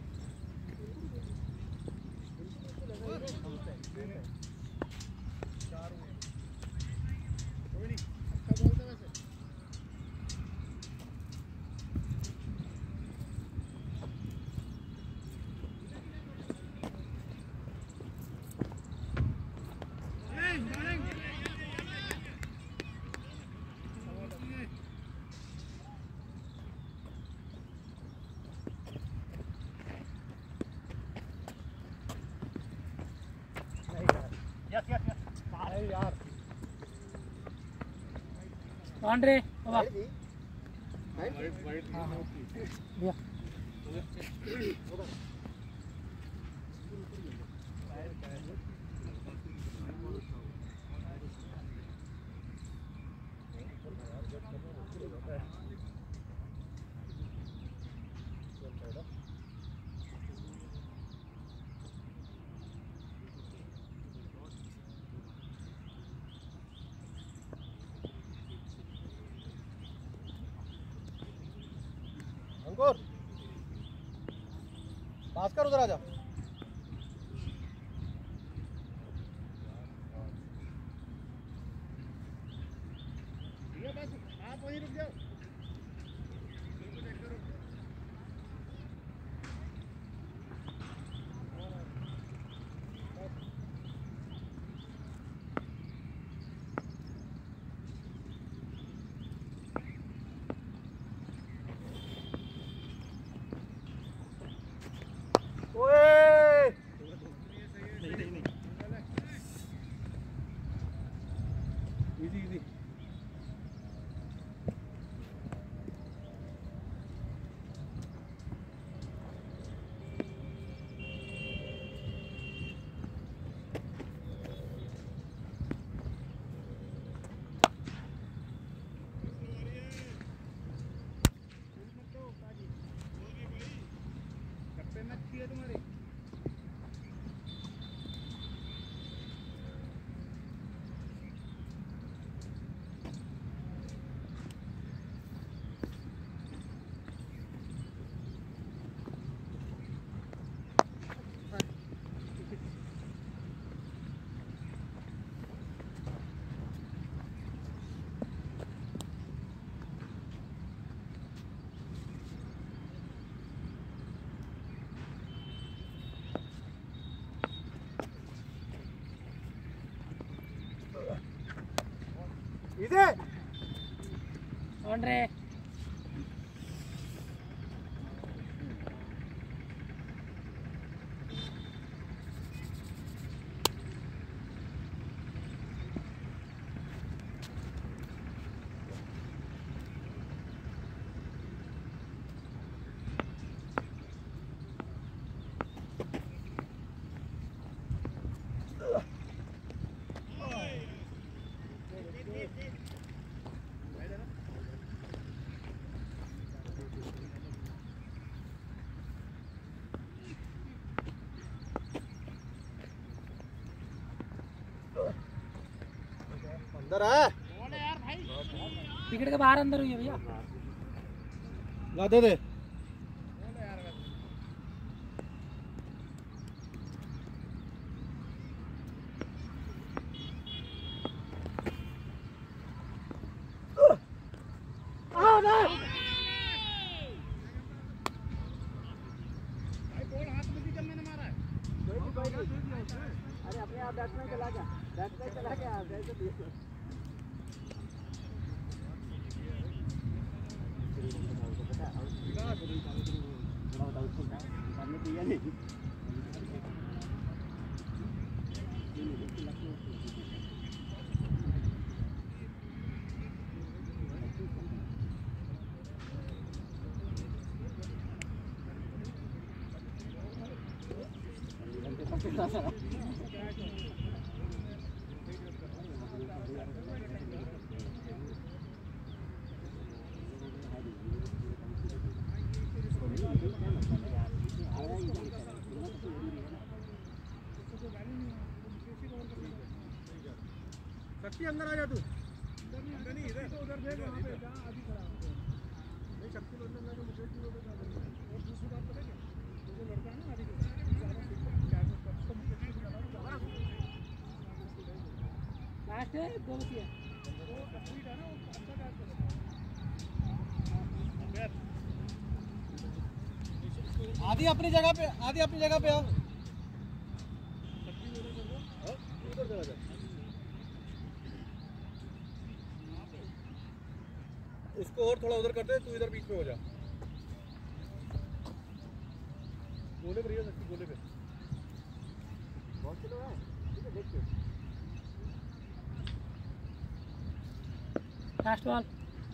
Speaker 1: यस यस यस। अरे यार
Speaker 4: आंड्रे ओवर भैया
Speaker 1: अंकुर भास्कर उधर आ जा। आप वहीं रुक जाओ। इधर
Speaker 4: ऑन रे
Speaker 1: अंदर है
Speaker 4: विकेट के बाहर अंदर हुई है भैया
Speaker 1: ला दे दे
Speaker 4: अरे अपने आप बैट्समैन चला गया बैट्समैन चला गया
Speaker 1: शक्ति अंदर आ जा तू अंदर नहीं इधर तो उधर देख वहां पे जहां आदि खड़ा है नहीं शक्ति अंदर लगा मुझे की रोड पे और दूसरी बात पता है क्या जो लड़का है ना आदि
Speaker 4: लास्ट है दो बची है
Speaker 1: वो स्पीड है ना वो अच्छा कैच कर आदि अपनी जगह पे आदि अपनी जगह पे आओ शक्ति उधर कर दो उधर चला जा उसको और थोड़ा उधर करते तू इधर बीच में हो जा गोले पे रहिए शक्ति गोले पे बहुत चलो है ठीक है देखते
Speaker 4: लास्ट बॉल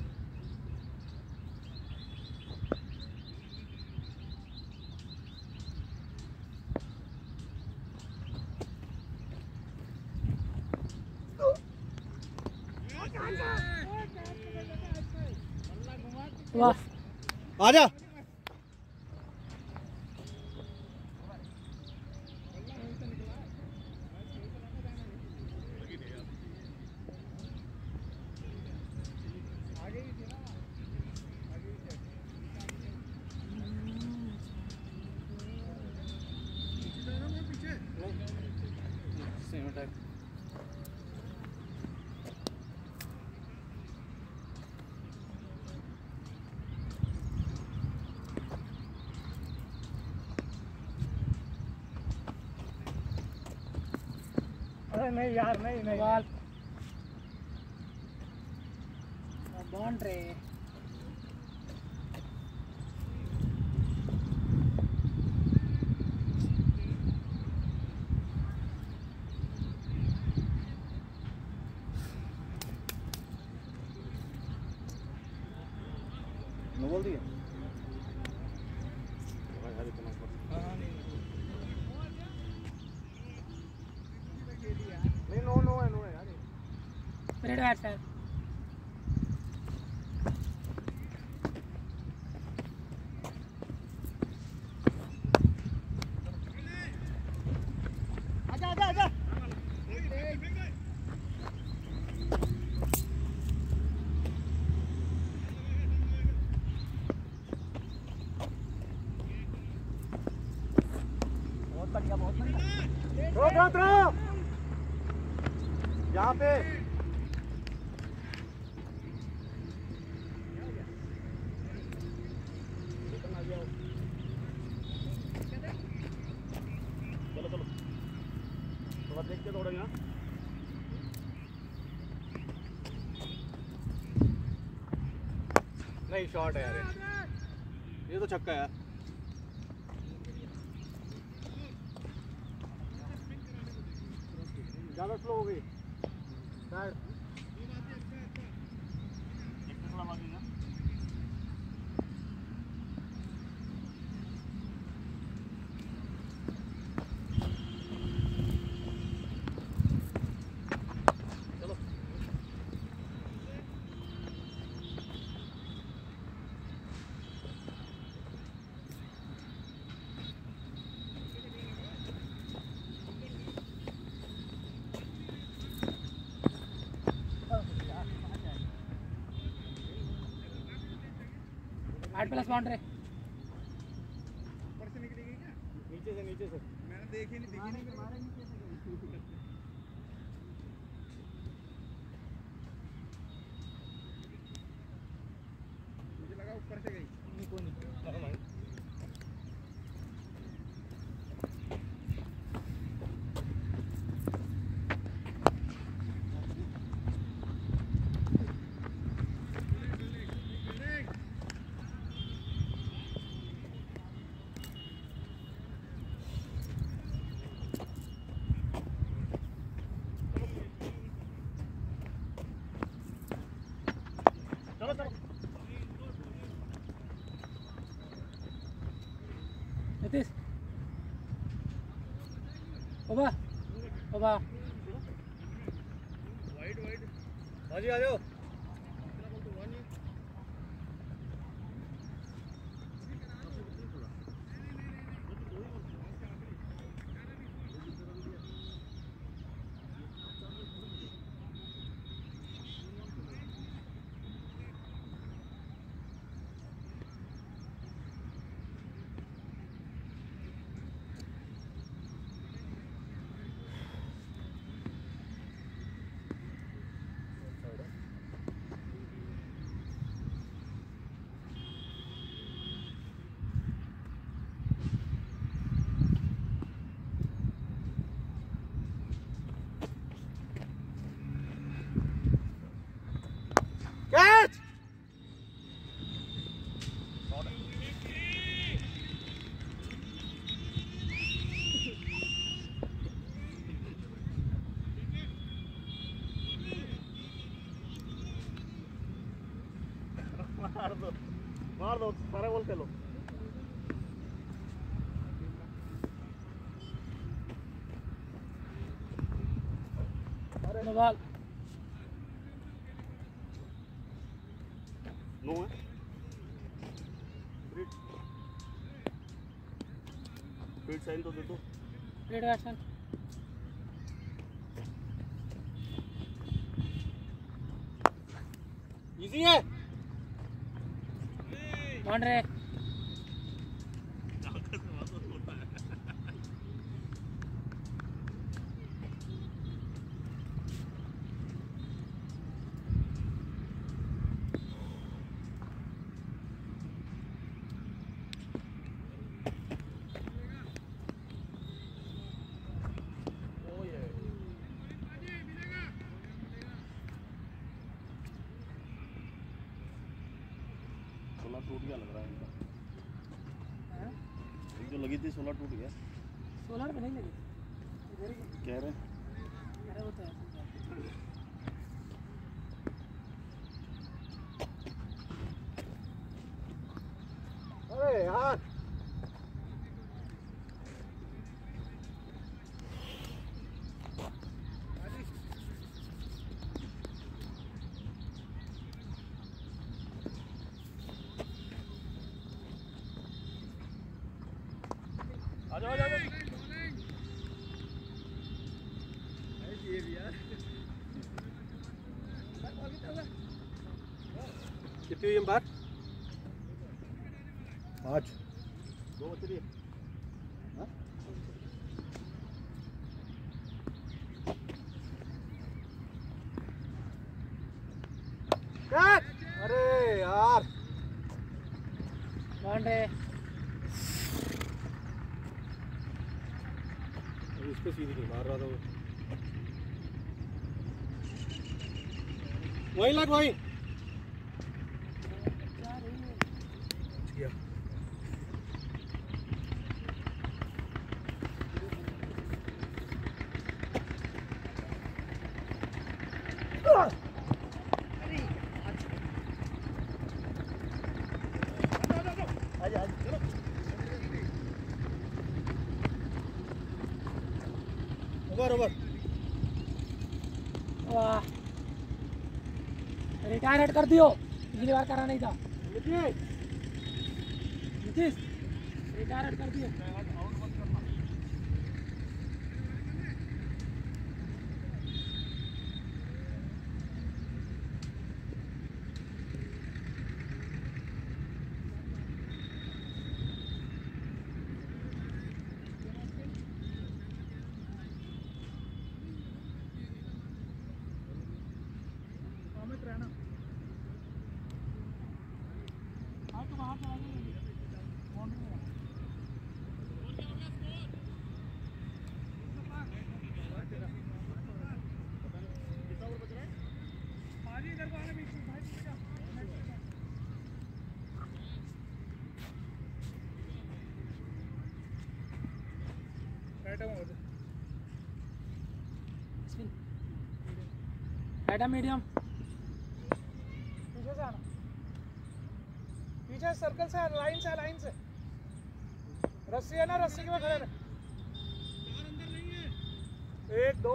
Speaker 4: वाह
Speaker 1: आजा
Speaker 3: सेम अटैक
Speaker 4: अरे नहीं यार नहीं नहीं बॉल बाउंड्री
Speaker 3: नो बोल दिया
Speaker 1: नहीं नो नो है नो है यार
Speaker 4: रेड बैट सर
Speaker 1: आजा आजा आजा बहुत बढ़िया बहुत बढ़िया थ्रो थ्रो थ्रो यहाँ पे चलो चलो थोड़ा देख के दौड़ो यहाँ
Speaker 3: नहीं शॉट है यार ये। ये तो छक्का है यार।
Speaker 1: ज़्यादा स्लो हो गई बैट
Speaker 4: आठ प्लस बाउंड्री
Speaker 1: ऊपर से निकलेगी क्या
Speaker 3: नीचे से नीचे से
Speaker 1: मैंने देखी नहीं दिखी नहीं मारे नीचे से मुझे लगा ऊपर से गई
Speaker 3: कोई नहीं
Speaker 4: नीतीश ओबा ओबा
Speaker 1: वाइड वाइड
Speaker 3: बाजी आ जाओ।
Speaker 1: कैच मार दो मार दो सारे बॉल खेलो
Speaker 4: नो बॉल
Speaker 1: नो है फील्ड साइन तो दे दो
Speaker 4: रेड बैट्समैन
Speaker 1: इजी है
Speaker 4: बाउंड्री
Speaker 1: सोलह टूट गया लग रहा है इनका एक जो लगी थी सोलह टूट गया
Speaker 4: सोलर में नहीं लगी इधर ही
Speaker 1: कह रहे
Speaker 4: अरे वो तो है
Speaker 1: अरे यार आ जाओ आ जाओ
Speaker 3: कितनी हुई अंपायर?
Speaker 1: पाँच दो बच रही है कैच अरे यार
Speaker 4: बाउंड्री
Speaker 3: इस पे सीधी नहीं मार रहा था वो। वहीं लग वहीं।
Speaker 1: ओवर ओवर
Speaker 4: वाह रिटायर हट कर दियो पिछली बार करा नहीं था नीतीश रिटायर हट कर दियो मीडियम पीछे से आना पीछे सर्कल से लाइन से लाइन से रस्सी है ना रस्सी के में खड़े रहे एक दो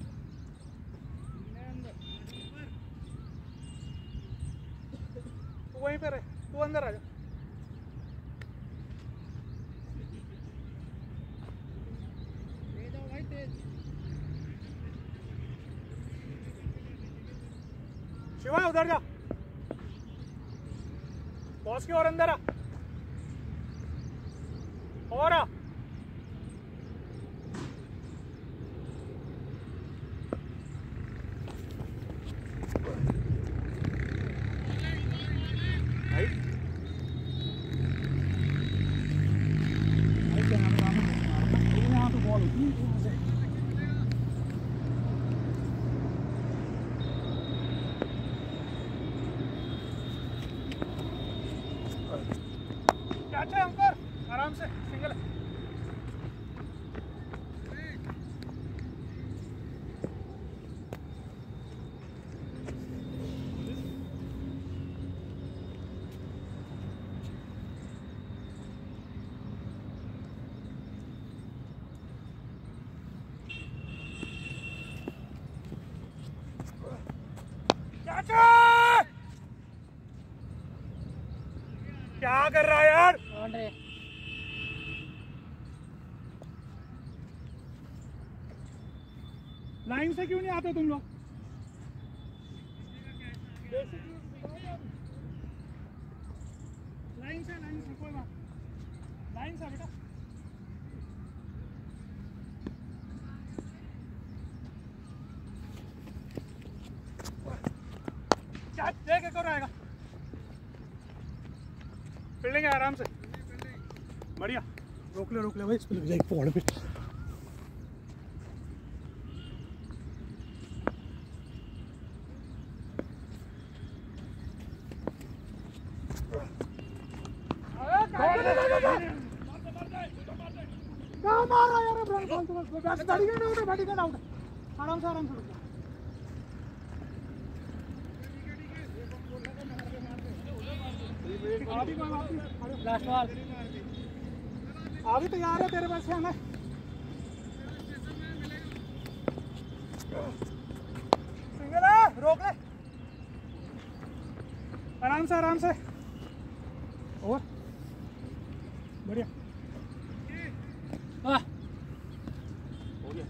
Speaker 4: तू वहीं पे रहे तू अंदर आ जा शिवा उधर जा बॉस के और अंदर आ और आ अच्छा अंकर आराम से सिंगल क्या कर रहा है यार लाइन से क्यों नहीं आते तुम लोग लाइन से लाइन से कोई बात लाइन से बेटा क्या देख एक और आएगा बिल्डिंग है आराम से बढ़िया रोक ले रोक ले भाई इस पे लग जाएगी पहाड़ पे कहाँ मार रहा है यार बैठी गया आउट बैठी गया आउट आराम से आराम से लास्ट बॉल अभी तैयार है तेरे पास आना सिंगल है रोक ले आराम से आराम से और बढ़िया वाह हो गया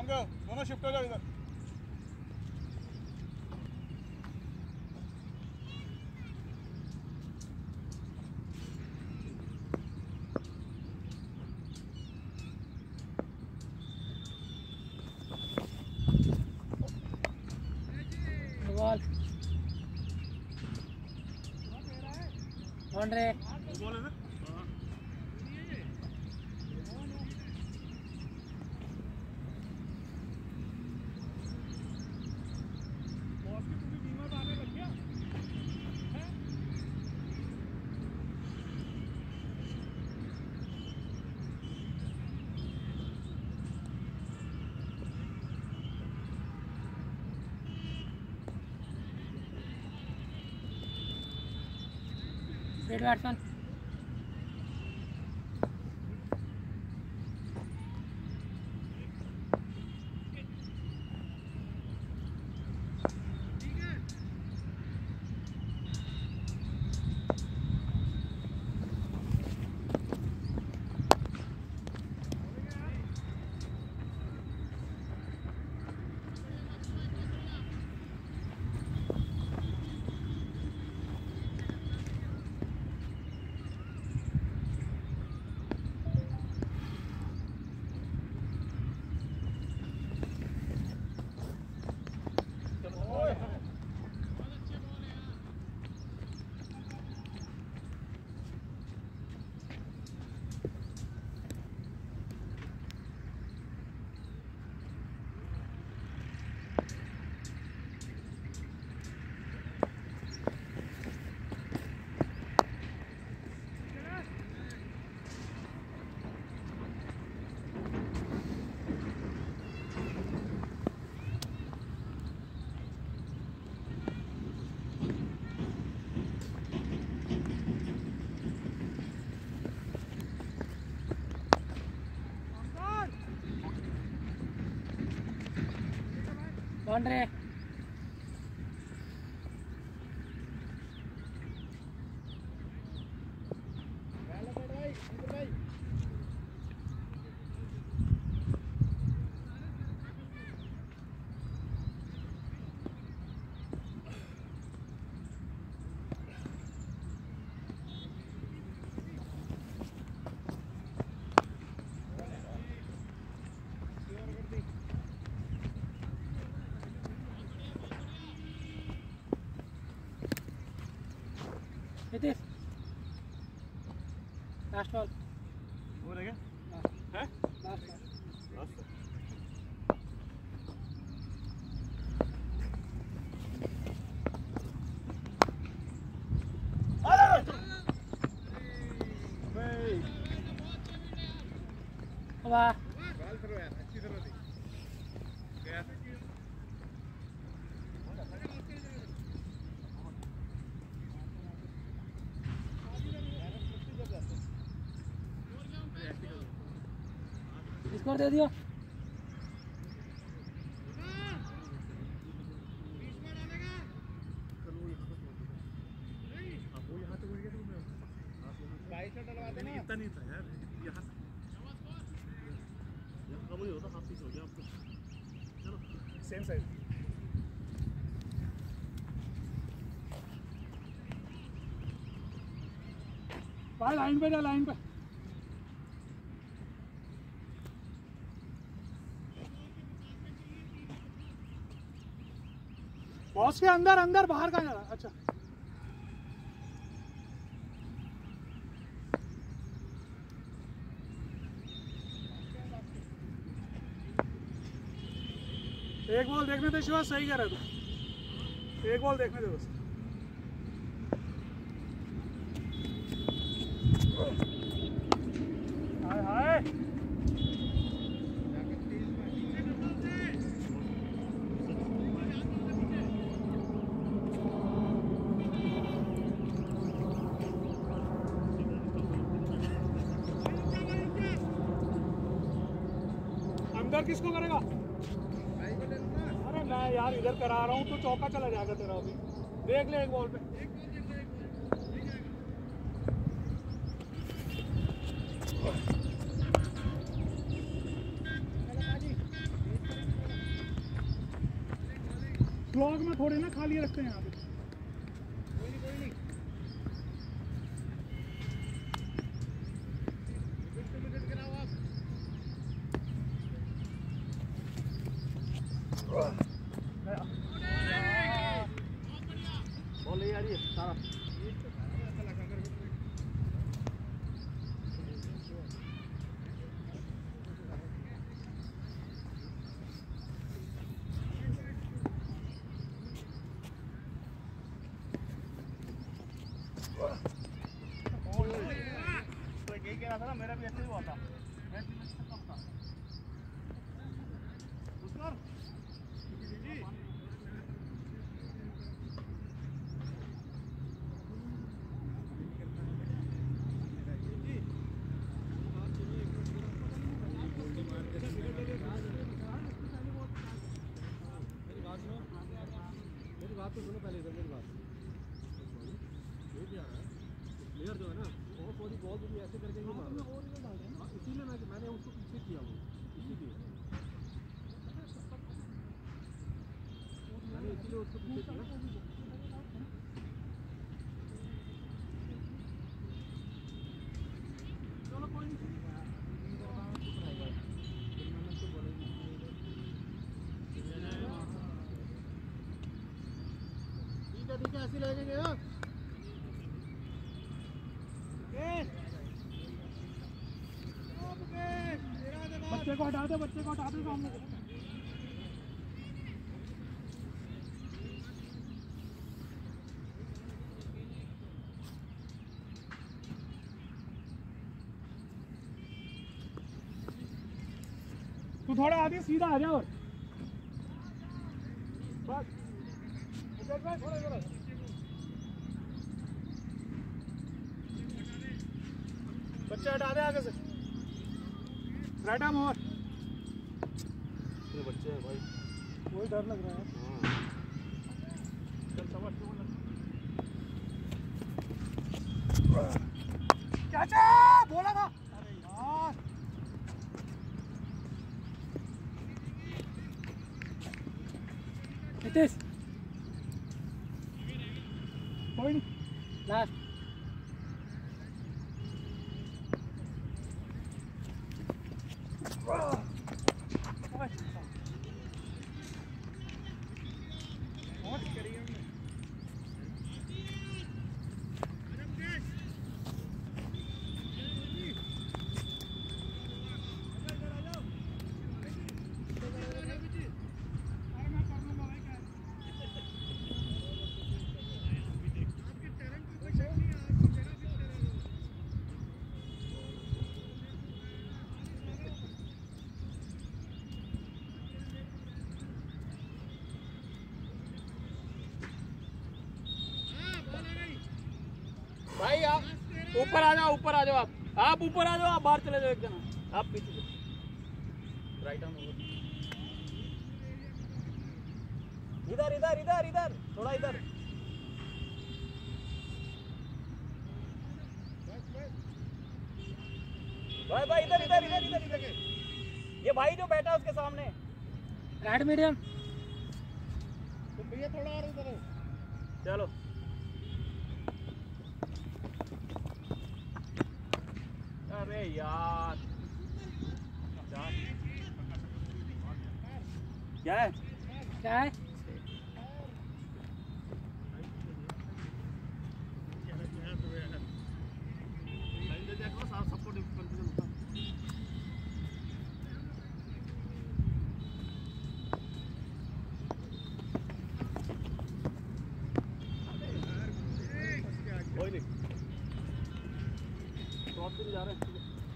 Speaker 2: कम करो, दोनों शिफ्ट हो जाओ इधर।
Speaker 4: बॉल ऑन रे
Speaker 2: बॉल है
Speaker 4: Great batsman. ऑन रे Nitish. Last ball.
Speaker 2: हो रहा क्या है
Speaker 4: Last ball.
Speaker 2: लास्ट
Speaker 4: वाह
Speaker 5: बॉल थ्रो यार अच्छी थ्रो थी गया
Speaker 4: स्कोर दे दियो
Speaker 5: बाईस डलवा देना
Speaker 2: इतना नहीं था यार यहाँ कम ही होता हाफ पीस हो गया आपको चलो
Speaker 5: सेम साइज
Speaker 4: भाई लाइन पे जा लाइन पे बॉक्स के अंदर अंदर बाहर का जाना अच्छा एक बॉल देखने दे शिवा सही कह रहा तू एक बॉल देखने दे बस हाय हाय अंदर किसको करेगा अरे मैं यार इधर करा रहा हूँ तो चौका चला जाएगा तेरा अभी देख ले एक बॉल पे को थोड़े ना खाली रखते हैं यहाँ पे।
Speaker 1: कोई नहीं कोई नहीं विकेट गिराओ आप।
Speaker 3: बॉल ले आ रही है सारा।
Speaker 1: यही कह रहा था ना, मेरा भी ऐसे ही हुआ था। मैं कम था उसका जी
Speaker 3: मेरी बात तो सुनो पहले इधर मेरी बात। ये क्या है प्लेयर जो है ना वो पूरी बॉल भी ऐसे करके नहीं मार रहा, इसीलिए मैं मैंने उसको पीछे किया वो इसीलिए मैंने इसीलिए उसको पीछे किया। चलो कोई नहीं ठीक है ठीक है ऐसे लगेंगे। हाँ
Speaker 4: बच्चे को हटा दे, बच्चे को हटा दे सामने से। तू थोड़ा आगे सीधा आ जाओ बस। थोड़ा थोड़ा बच्चे हटा दे आगे से। राइट आर्म और
Speaker 3: बच्चे हैं भाई,
Speaker 4: वही डर लग रहा है।
Speaker 1: चल समझ तो
Speaker 4: चाचा बोला था। अरे यार नितीश कोई नहीं लास्ट।
Speaker 3: भाई आप ऊपर आ जाओ, ऊपर आ जाओ, आप आप ऊपर आ जाओ, आप बाहर चले जाओ एक जना, आप पीछे जाओ। राइट आर्म इधर इधर इधर इधर थोड़ा इधर। भाई भाई इधर इधर इधर इधर इधर ये भाई जो बैठा है उसके सामने
Speaker 4: राइट मीडियम।
Speaker 1: तो भैया थोड़ा और उधर
Speaker 3: चलो। अरे यार क्या है
Speaker 4: क्या है
Speaker 1: सबको कंफ्यूजन होता।
Speaker 3: कोई नहीं क्रॉस भी जा रहे हैं।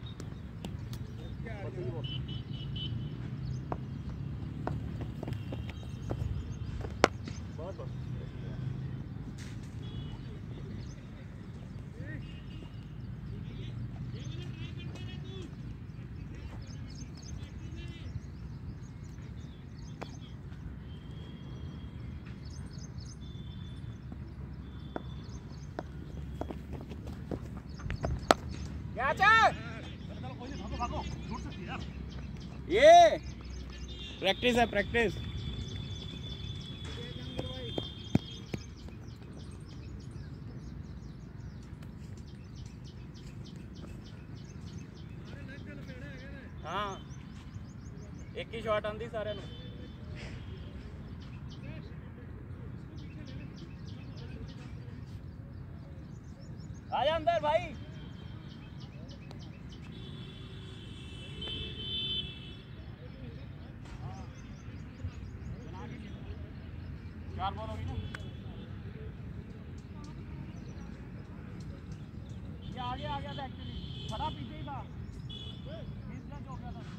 Speaker 3: बहुत बहुत क्या चाह ये प्रैक्टिस है प्रैक्टिस।
Speaker 2: हाँ एक ही शॉट आंदी सारे नु आ जा अंदर भाई चार बॉल होगी ना ये आगे आ गया था एक्चुअली खड़ा पीछे ही था मिसमैच हो गया था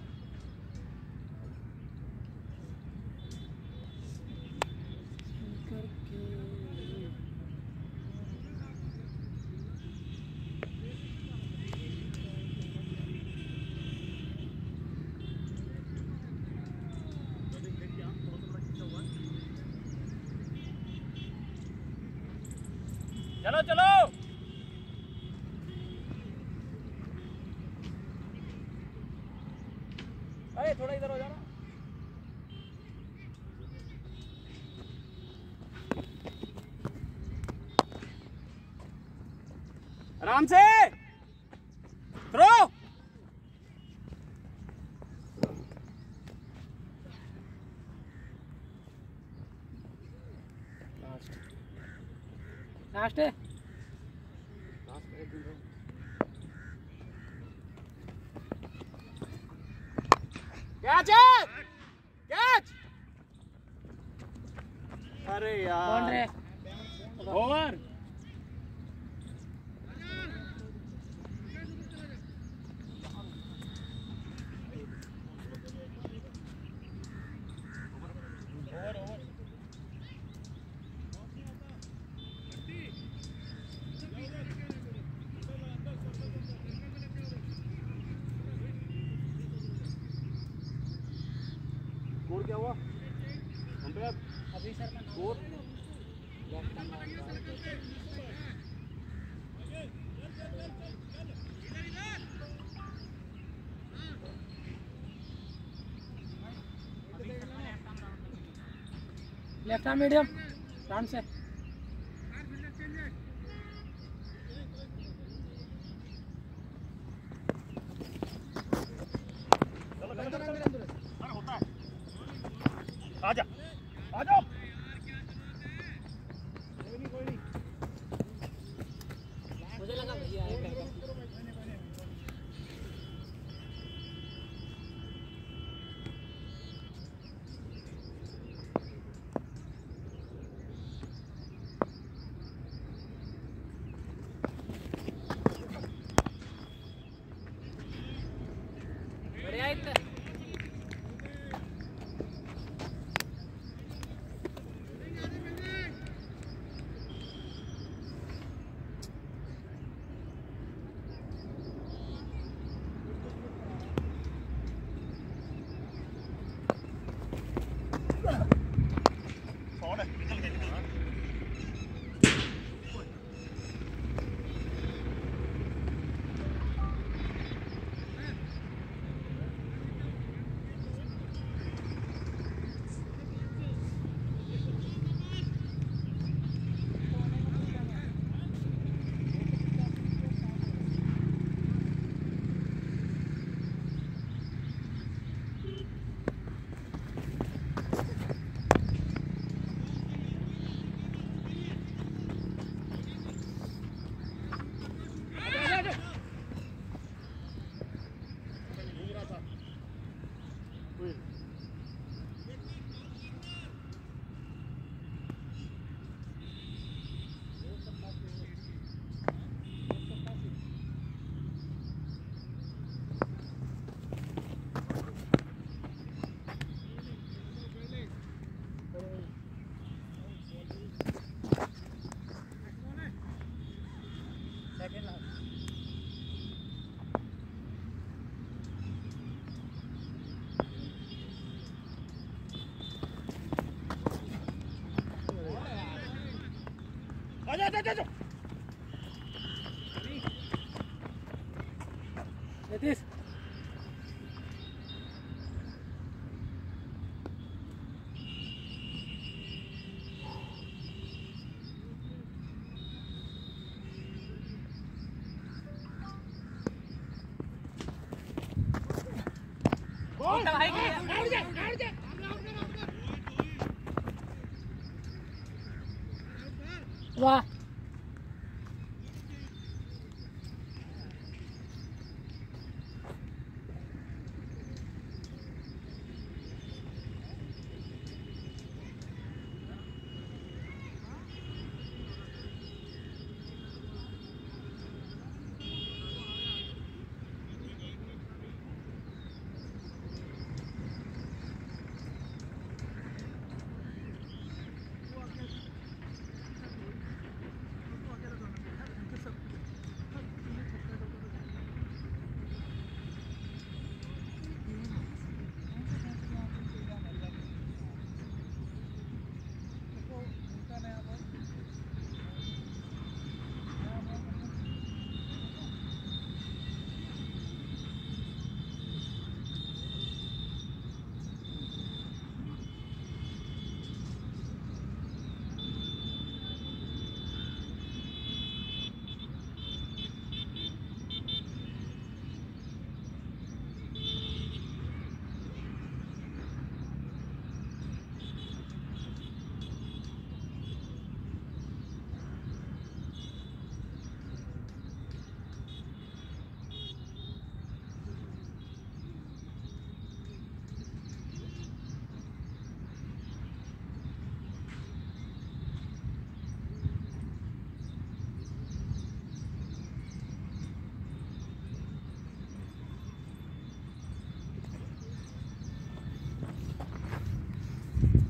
Speaker 2: चलो चलो अरे थोड़ा इधर हो जाना आराम से थ्रो
Speaker 3: लास्ट है
Speaker 2: कैच है कैच अरे यार ओवर स्कोर क्या हुआ अंपायर
Speaker 3: अभी सर का
Speaker 2: score
Speaker 3: left hand medium front से
Speaker 2: आजा आजा
Speaker 3: मुझे लगा भैया आएगा बढ़िया इतना
Speaker 2: आजा आजा आजा
Speaker 3: नीतीश
Speaker 6: वाह